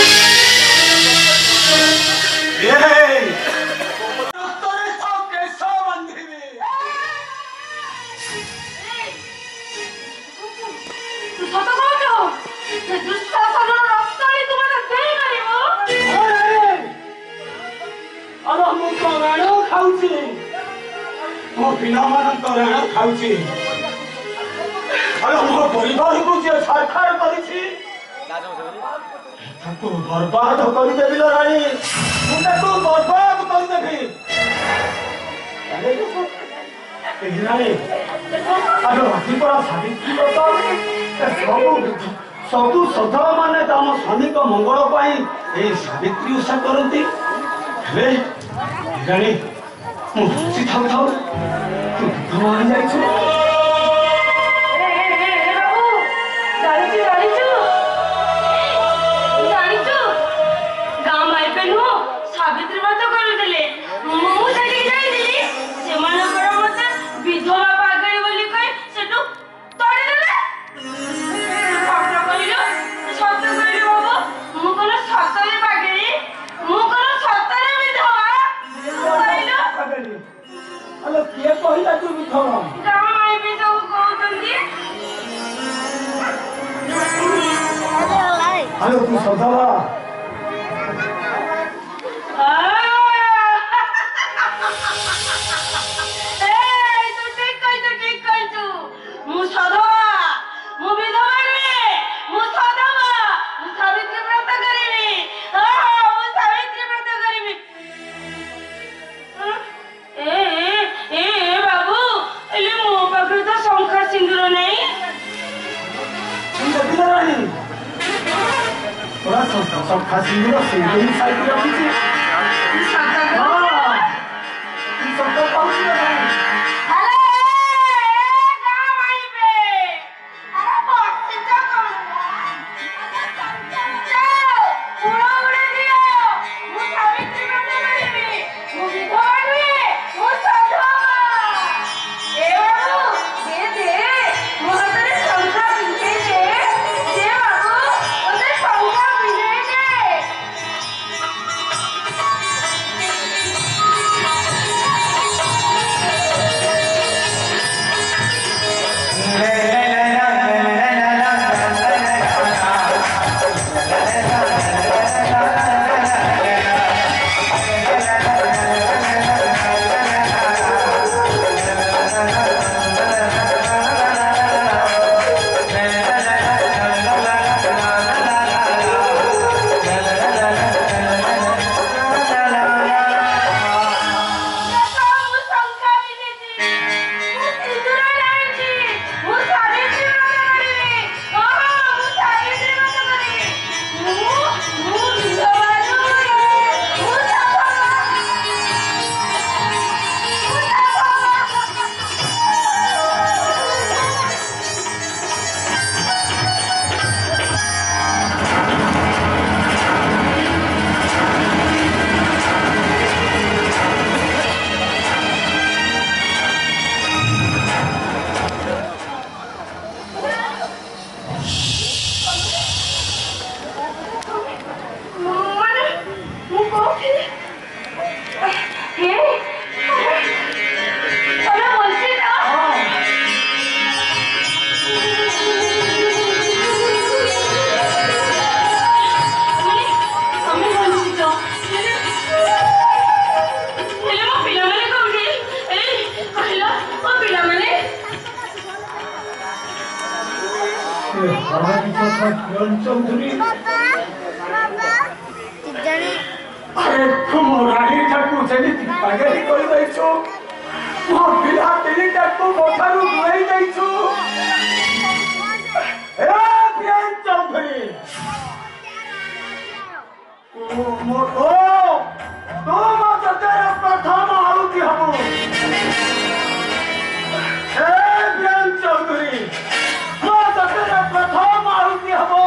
ମୋ ପିଲାମାନଙ୍କ ରାଣ ଖାଉଛି। ମୋ ପରିବାରକୁ ଯିଏ ଛାରଖାର କରିଛି ତାକୁ ବର୍ବାଦ କରିଦେବି ରାଣୀ, ମୁଁ ତାକୁ ବର୍ବାଦ କରିଦେବି। सबू सधवा माने आम स्वामी मंगल सावित्री ओषा करती मुझी थाऊ थाऊ तू भगवान जाइछु सावित्री व्रत करुले विधवा पागल बोली कही सेटू तोड़ी देले सत्य कहलो बाबू मु कोन सतरे पागली मु कोन सतरे विधवा कहलो पागली अलो किए कहिला तू विधवा गाम आई भी सब कहउतंदी अलो तू सधवा सब खासिंग से साइड रखी थी सब तो पाउस चौधरी अरे तुम रानी ठाकुर चली पागली कर दैछो मो पिला तेरी ठाकुर मोठारू दुई दैछो ए प्रियन चौधरी मो तो मो तेरा प्रथम आहुति हबो ए प्रियन चौधरी मो तेरा प्रथम आहुति हबो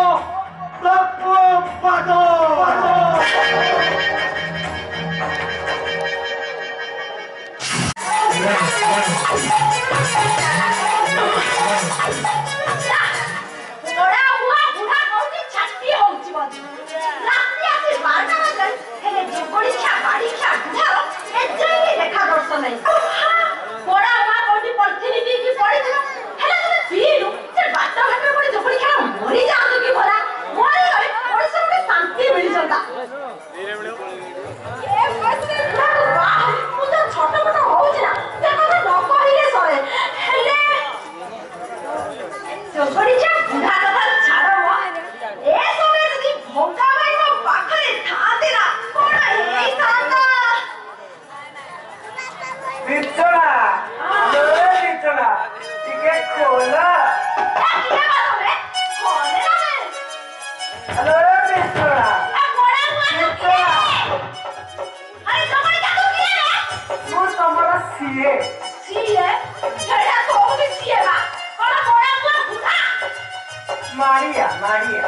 पागो Maria, Maria.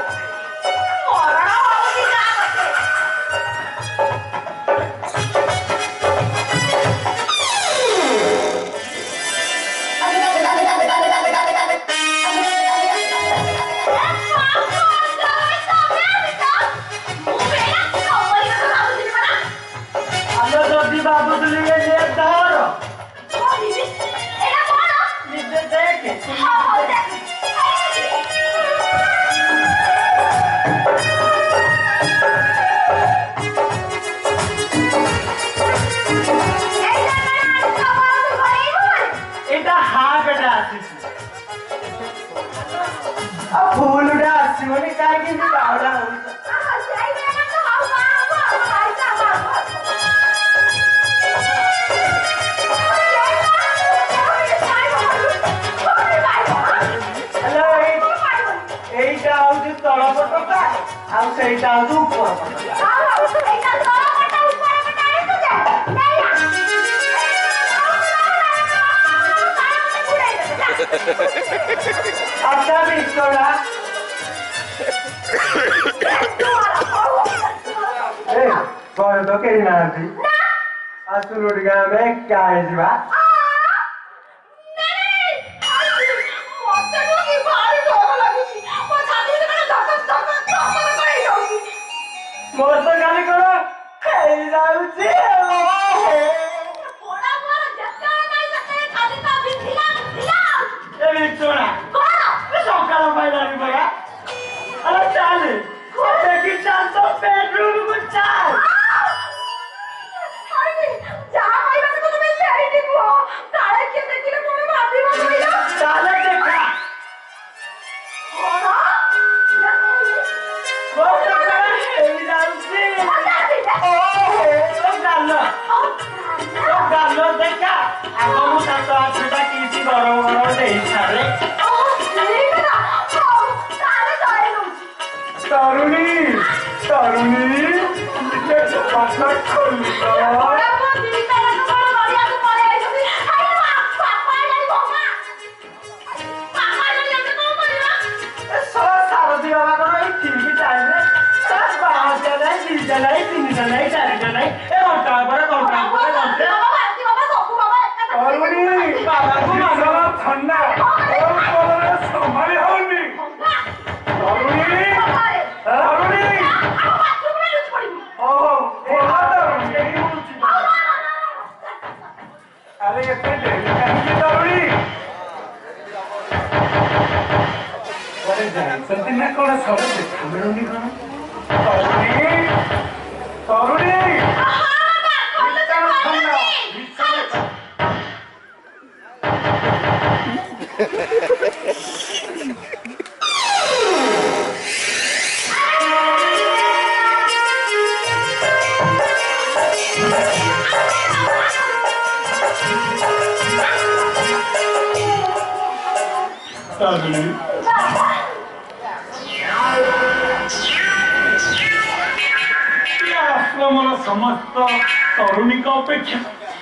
समस्त तरुणी का अपेक्षा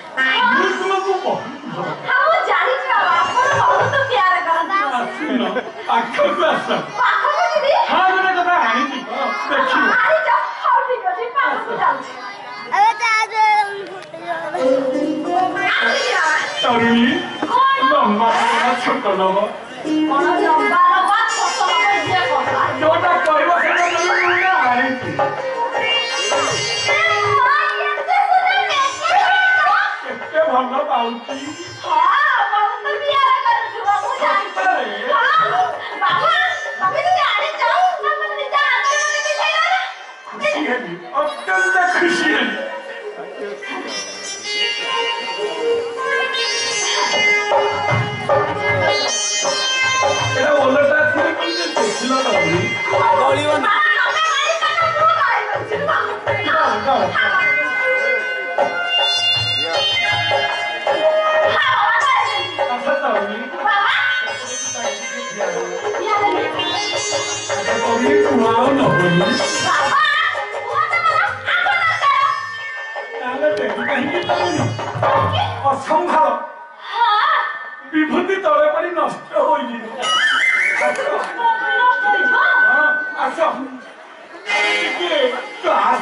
छोट नब जोटा ଭଲ ପାଉଛି ଅତ୍ୟନ୍ତ ଖୁସି ଏଟା ଓଲଟା ଥିଲେ କେମିତି ଦେଖିଲ ତମେ ଗଳିବନି Wow, no, संभाल विभूति तले पड़ी नष्ट होइनी आस क्लास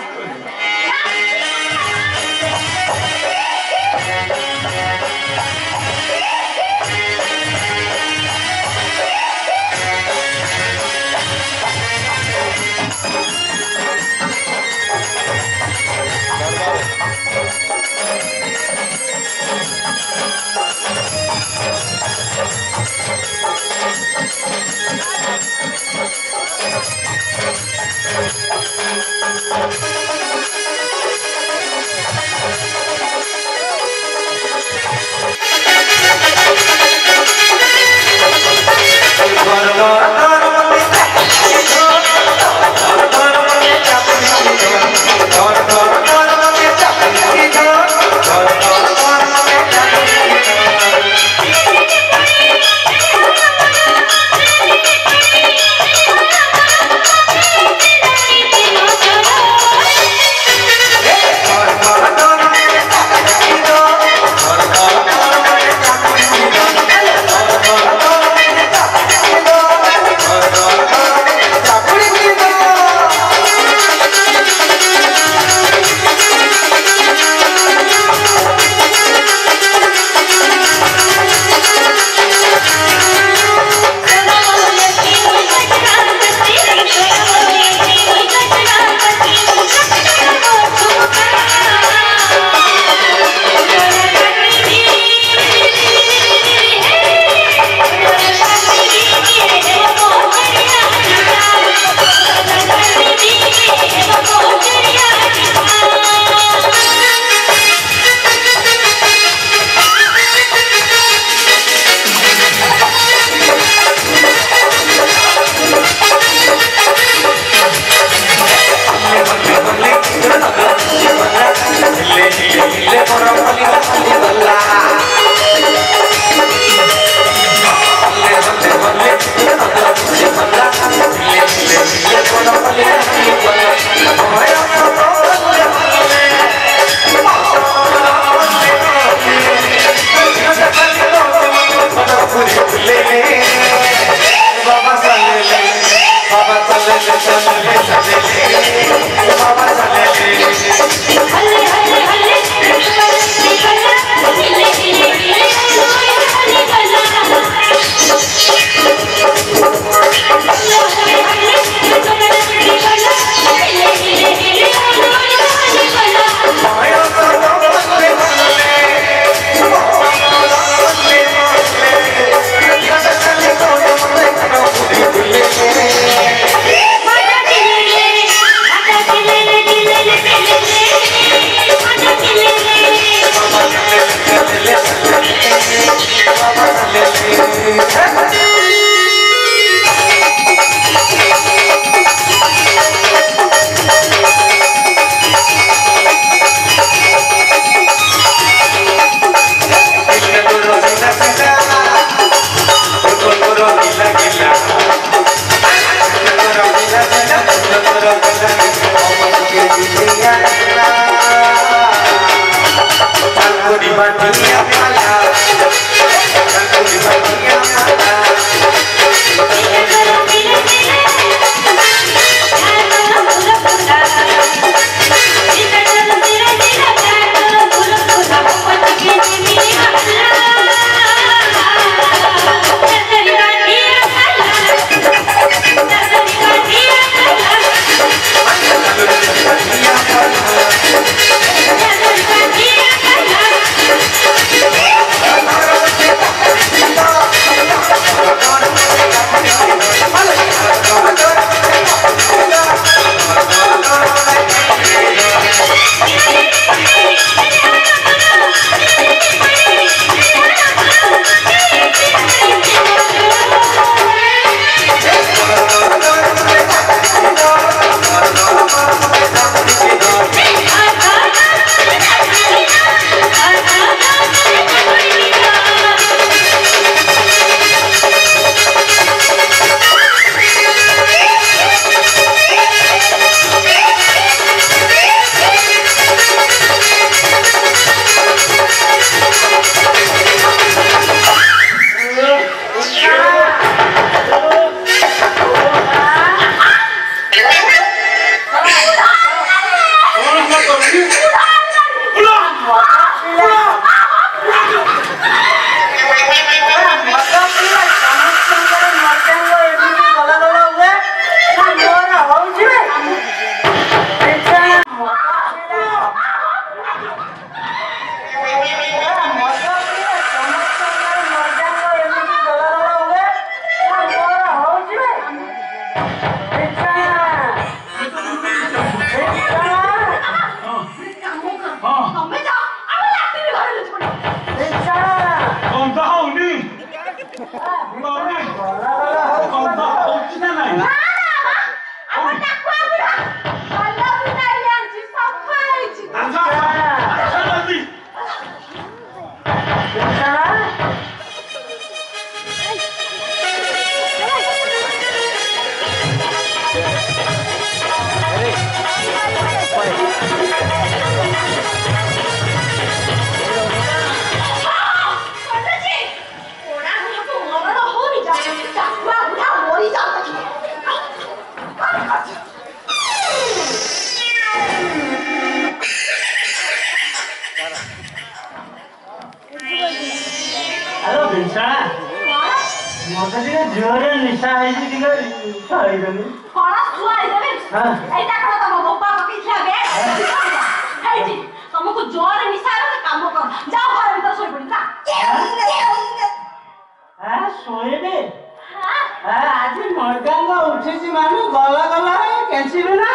निशा है जी का सारी गली कोड़ा सुआ इधर हां एटा कोड़ा तम बप्पा पकी छा बे है जी तुमको जोर निशा रे काम कर जाओ घर भीतर सोई पड़ी ना हां सोए दे हां आज मर्दांगा उठी सी माने गला गला कैंसिल ना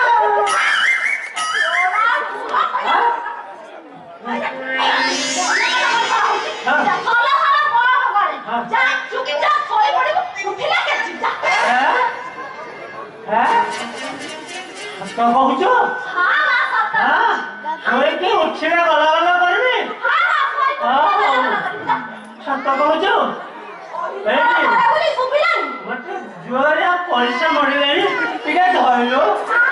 तो कहूचो हां सोए के उठिना गला गला करबे हां सत कहूचो मते जोरे पैसा मडिलेनी टिके धइलो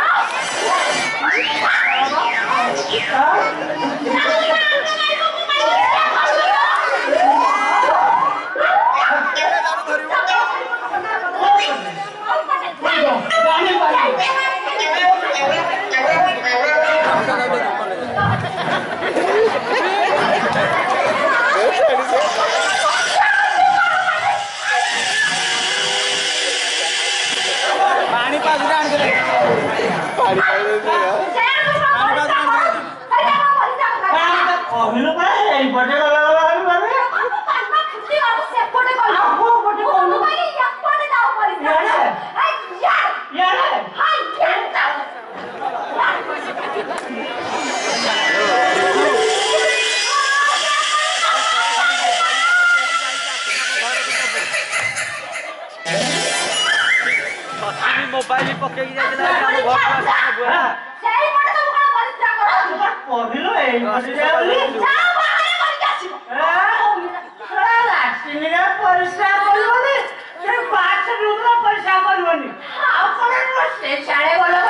मोबाइल पके जाइला हम घर पर बुआ सेई पटे तुम का परित्रा करो पढिलो ए जाओली जाओ बाहर कर आसी लास्टिंगरे परिश्रा करबनी से 5 रुपया परिश्रा करबनी आपण से छाड़े बोलो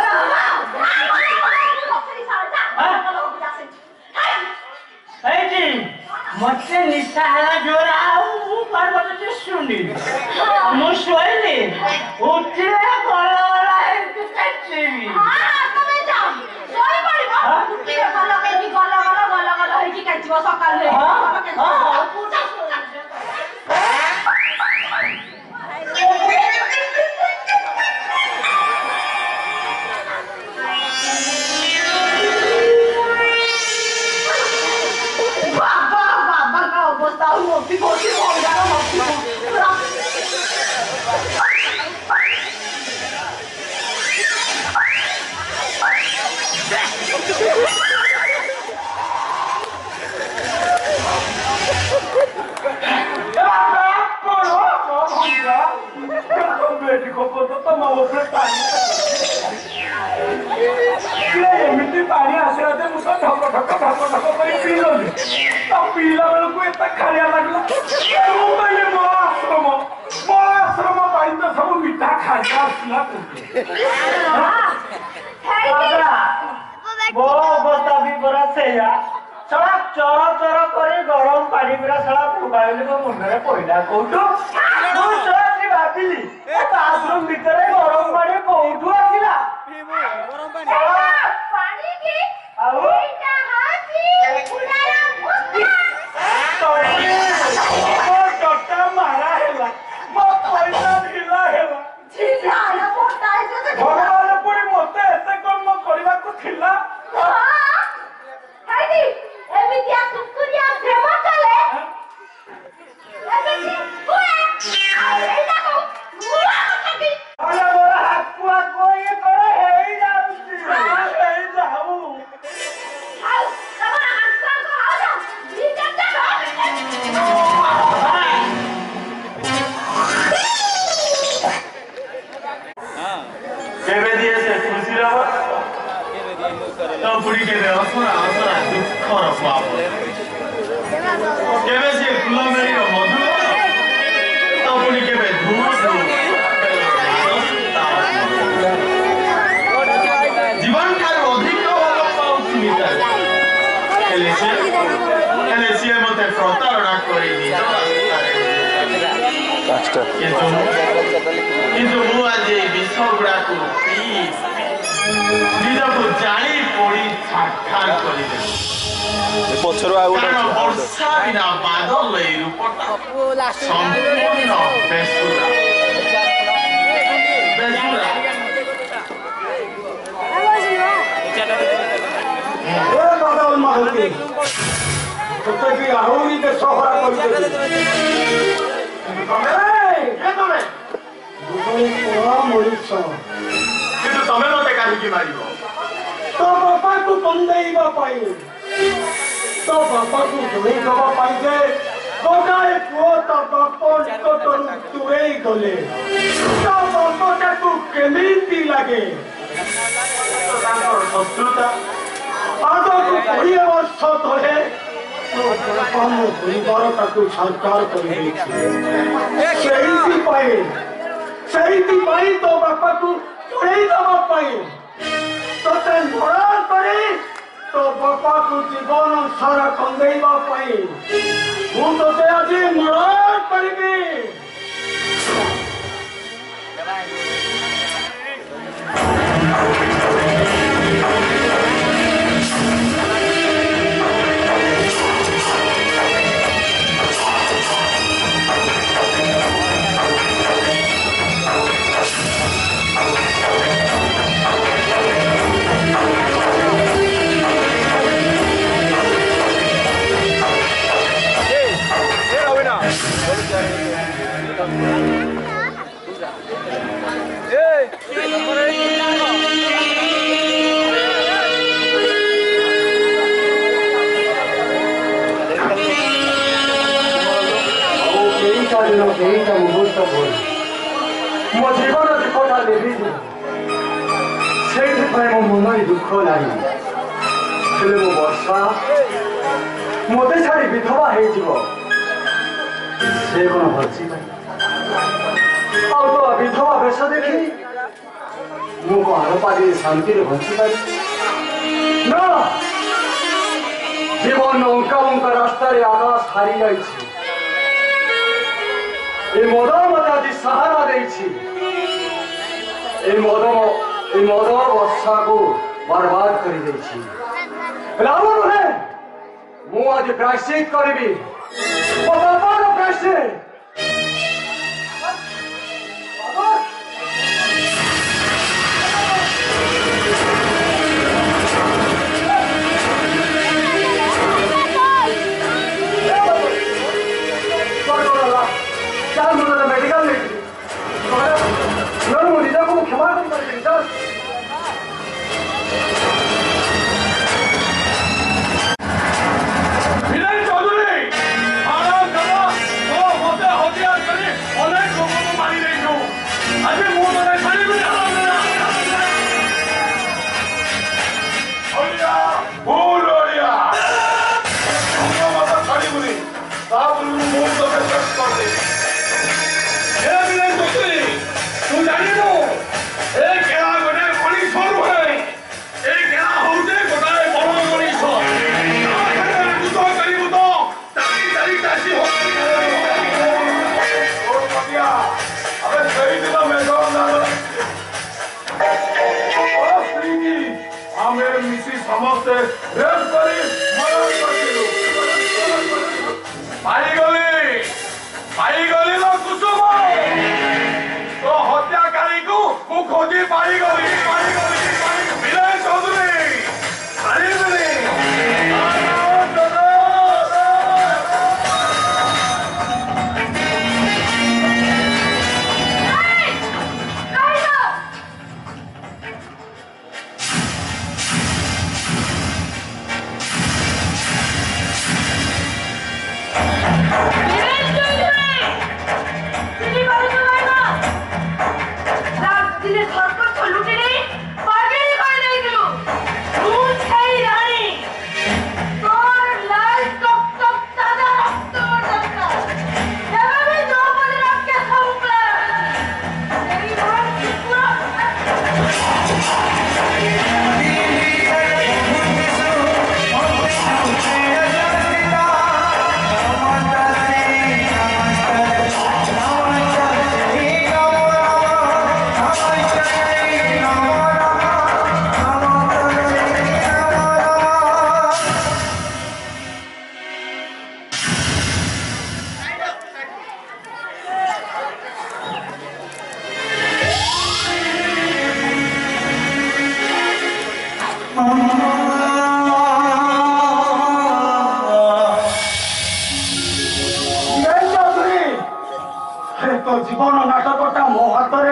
मते निशा हला जोरा मु पार्वती सुनी मु सोइली उठे गला के कच्ची हां तमे जाओ सोई पड़िबो उठे गला है कि कच्ची सकाल ले हां पूजा एमती पानी आसला मुझे ढक ढक ढक ढक कर पील पीला बेलू एत खाया लगला मो आश्रम पाई तो सब मिठा खाया आसला वो अवस्था भी बड़ा सेया सड़ा चर चर करे गरम पानी पूरा सड़ा मोबाइल को मुंडरे पइला कोठो मु सड़ी भाबिली ए बाथरूम भीतर गरम पानी कोठो आसिला गरम पानी की एटा हाथी पुराना मुस्ता ओ टट्टा मारा हेला मो पैसा ढिला हेला झिला ना मोटा है तो भगवान पुरी मते एते कोन म करबा को थिला हाइडी एमितिया कुकुरिया प्रेम चले एमिति हुए एटा को मुरा कटी अरे मोरा हाकुआ कोई करे हेई जाउची हेई जाऊ आओ तमरा हंसा को आओ जा भीतर चलो केबे दिए से खुशी रहो तो पुरी केबे असरा दुख र पाप केबे से फुला मेरी रो मधु तो पुरी केबे धूम जीवन का अधिक वाला पाउछ मिटा हेले से मते प्रतारणा करी दी কিন্তু ମୁଁ ଆଜି ବିଷ ଗୁଡ଼ାକୁ ପିଇ ନିଜକୁ ଜାଣି ପଡ଼ି ଛାରଖାର କରିଦେଲି ପଛରୁ ଆଉ କାରଣ ବର୍ଷା ବିନା ବାଦଲ ଏଇ ରୂପଟା ସମ୍ପୂର୍ଣ୍ଣ ବେସୁରା सोते भी आहुरी के सहरा करते କିନ୍ତୁ ତମେ ମତେ କାହିଁକି ମାରିବ? तो बापा को बंदेइबा पाई तो बापा को जोई दबा पाई जे गोगाए पुओ तो बापा निकटरू तुरेई गले तो बापा को केमिति लागे ତ ତାଙ୍କର ଶତ୍ରୁତା आदो को 20 वर्ष तले तो बापा मो परिवार ताकू सरकार करि सेहिति पाई तो बापा को जोई दबा पाई तो मरा करे तो बापा को जीवन सारा कंदेइबा पाई मु तो आज मरा करबी मो जीवन दुखटा देवी से मन दुख नहीं मो वर्षा मत छाड़ी विधवा से कौन भर्ची तो विधवा वेश देखी मु कौन पारी शांति बंची पारी ना जीवन अंका अंका रास्ता आकाश हारी जाए मद मत आज सहारा मद वर्षा को बर्बाद कर नुहे मु आज प्रायश्चित करी बाबार प्रायश्चित मेडिकल निजा को क्षमा कर समस्ते पाईगली लो कुसुम तो हत्याकारी को खोजी पाईगली विनय चौधरी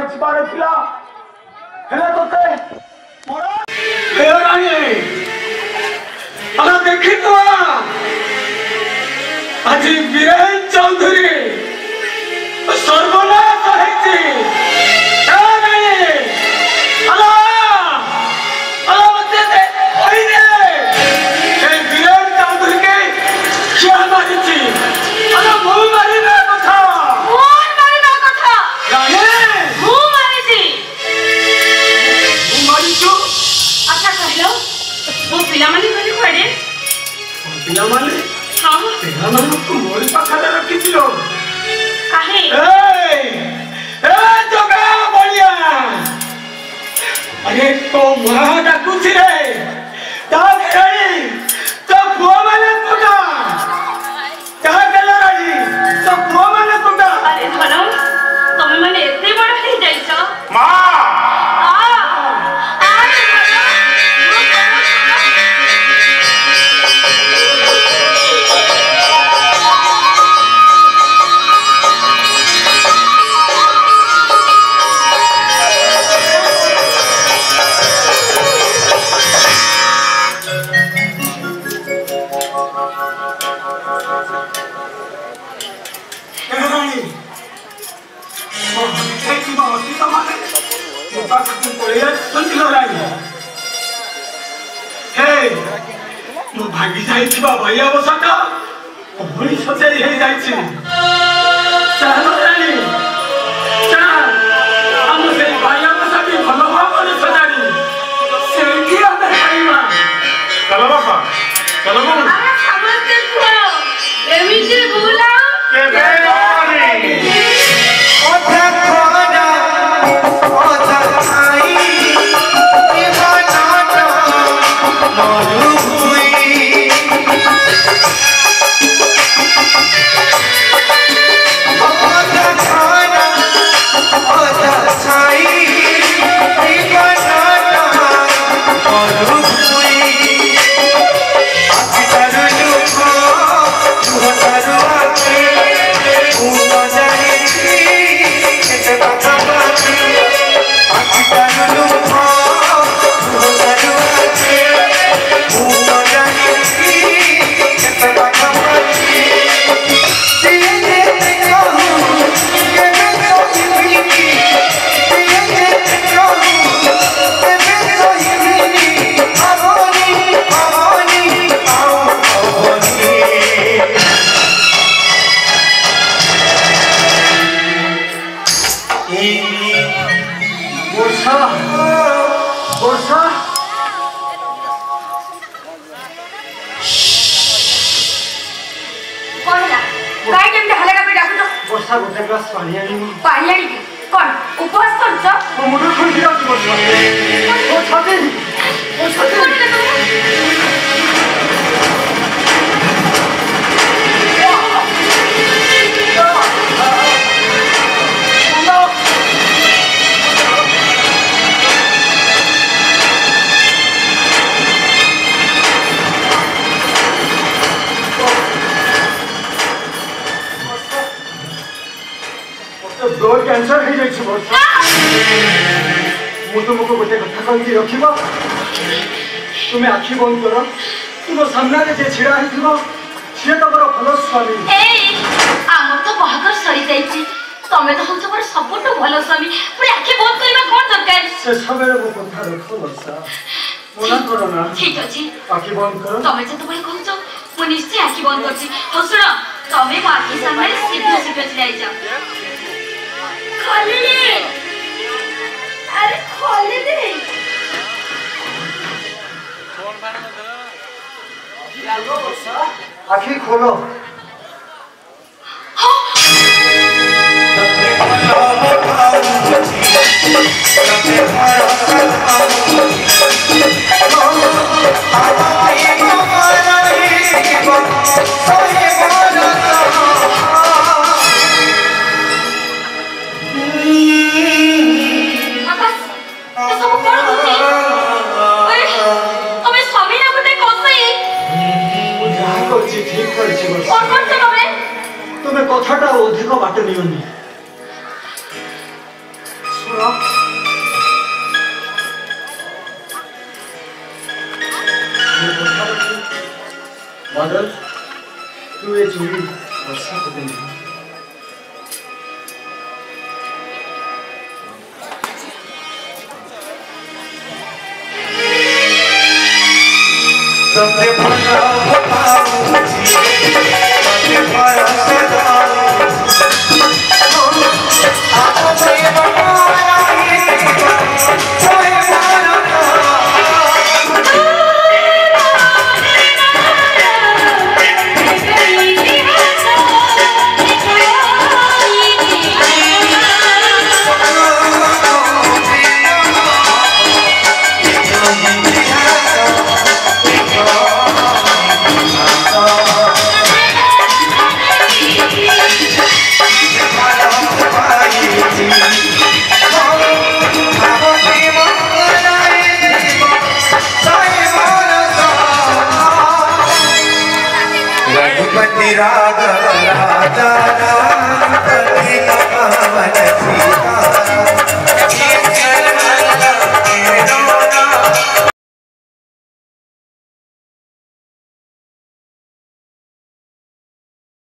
ଯିବାର ଥିଲା ହେଲେ ତତେ ରାଣୀ ଦେଖିଥିବ ଆଜି ବୀରେନ ଚୌଧୁରୀ ସର୍ବନାଶ ହେଇଛି। मोरी पाखरे रखिथिलो काहे जगा बलिया अरे तो महा डाकुछि रे ता खेई तो पुआ माने कोटा ता गेला राजी तो पुआ माने कोटा अरे धनौ तुम माने एते बड़ हे जाइछ मां भागी जाइथिबा भैया बसका भूली सजाई हे जाइछि चालो रानी चा हम से भैया बसकी भलो भाबले सजाड़ी सेठी आते खाइबा चलो बाबा चलो बाबा अरे समझते खुआ एमिति बुला के बेरानी ओठा खोना ओठा खाई दीवाना मारू पानी आनी कौन उपवास करछ मुंडो खुंडी जाउछ बस ओ छते ब्लड कैंसर हो जाइछ बस मु तुमको गोटे कथा कहि रखिबो तुमे आखि बंद करो तुम सामने जे छिड़ा हिथिबो से तमरो भलो स्वामी ए आम तो बाहर सरी जाइछि तमे तो होछ पर सबटो भलो स्वामी पुरे आखि बंद करबा कोन दरकार से सबेरे मो कथा रखो बसा मोना करो ना ठीक अछि आखि बंद करो तमे जे तबे कहछ मु निश्चय आखि बंद करछि हो सुन तमे मो आखि सामने सीधा सीधा चलाई जाओ खोल दे अरे खोल दे आखि खोलो तुम्हें कथाटा अधिक बाट नियनि सुनो बादल तू ये चूड़ी वर्षा को देंगे तंदे भला बताऊं तंदे भला सदाऊं आपको से बनाया ही कोई माना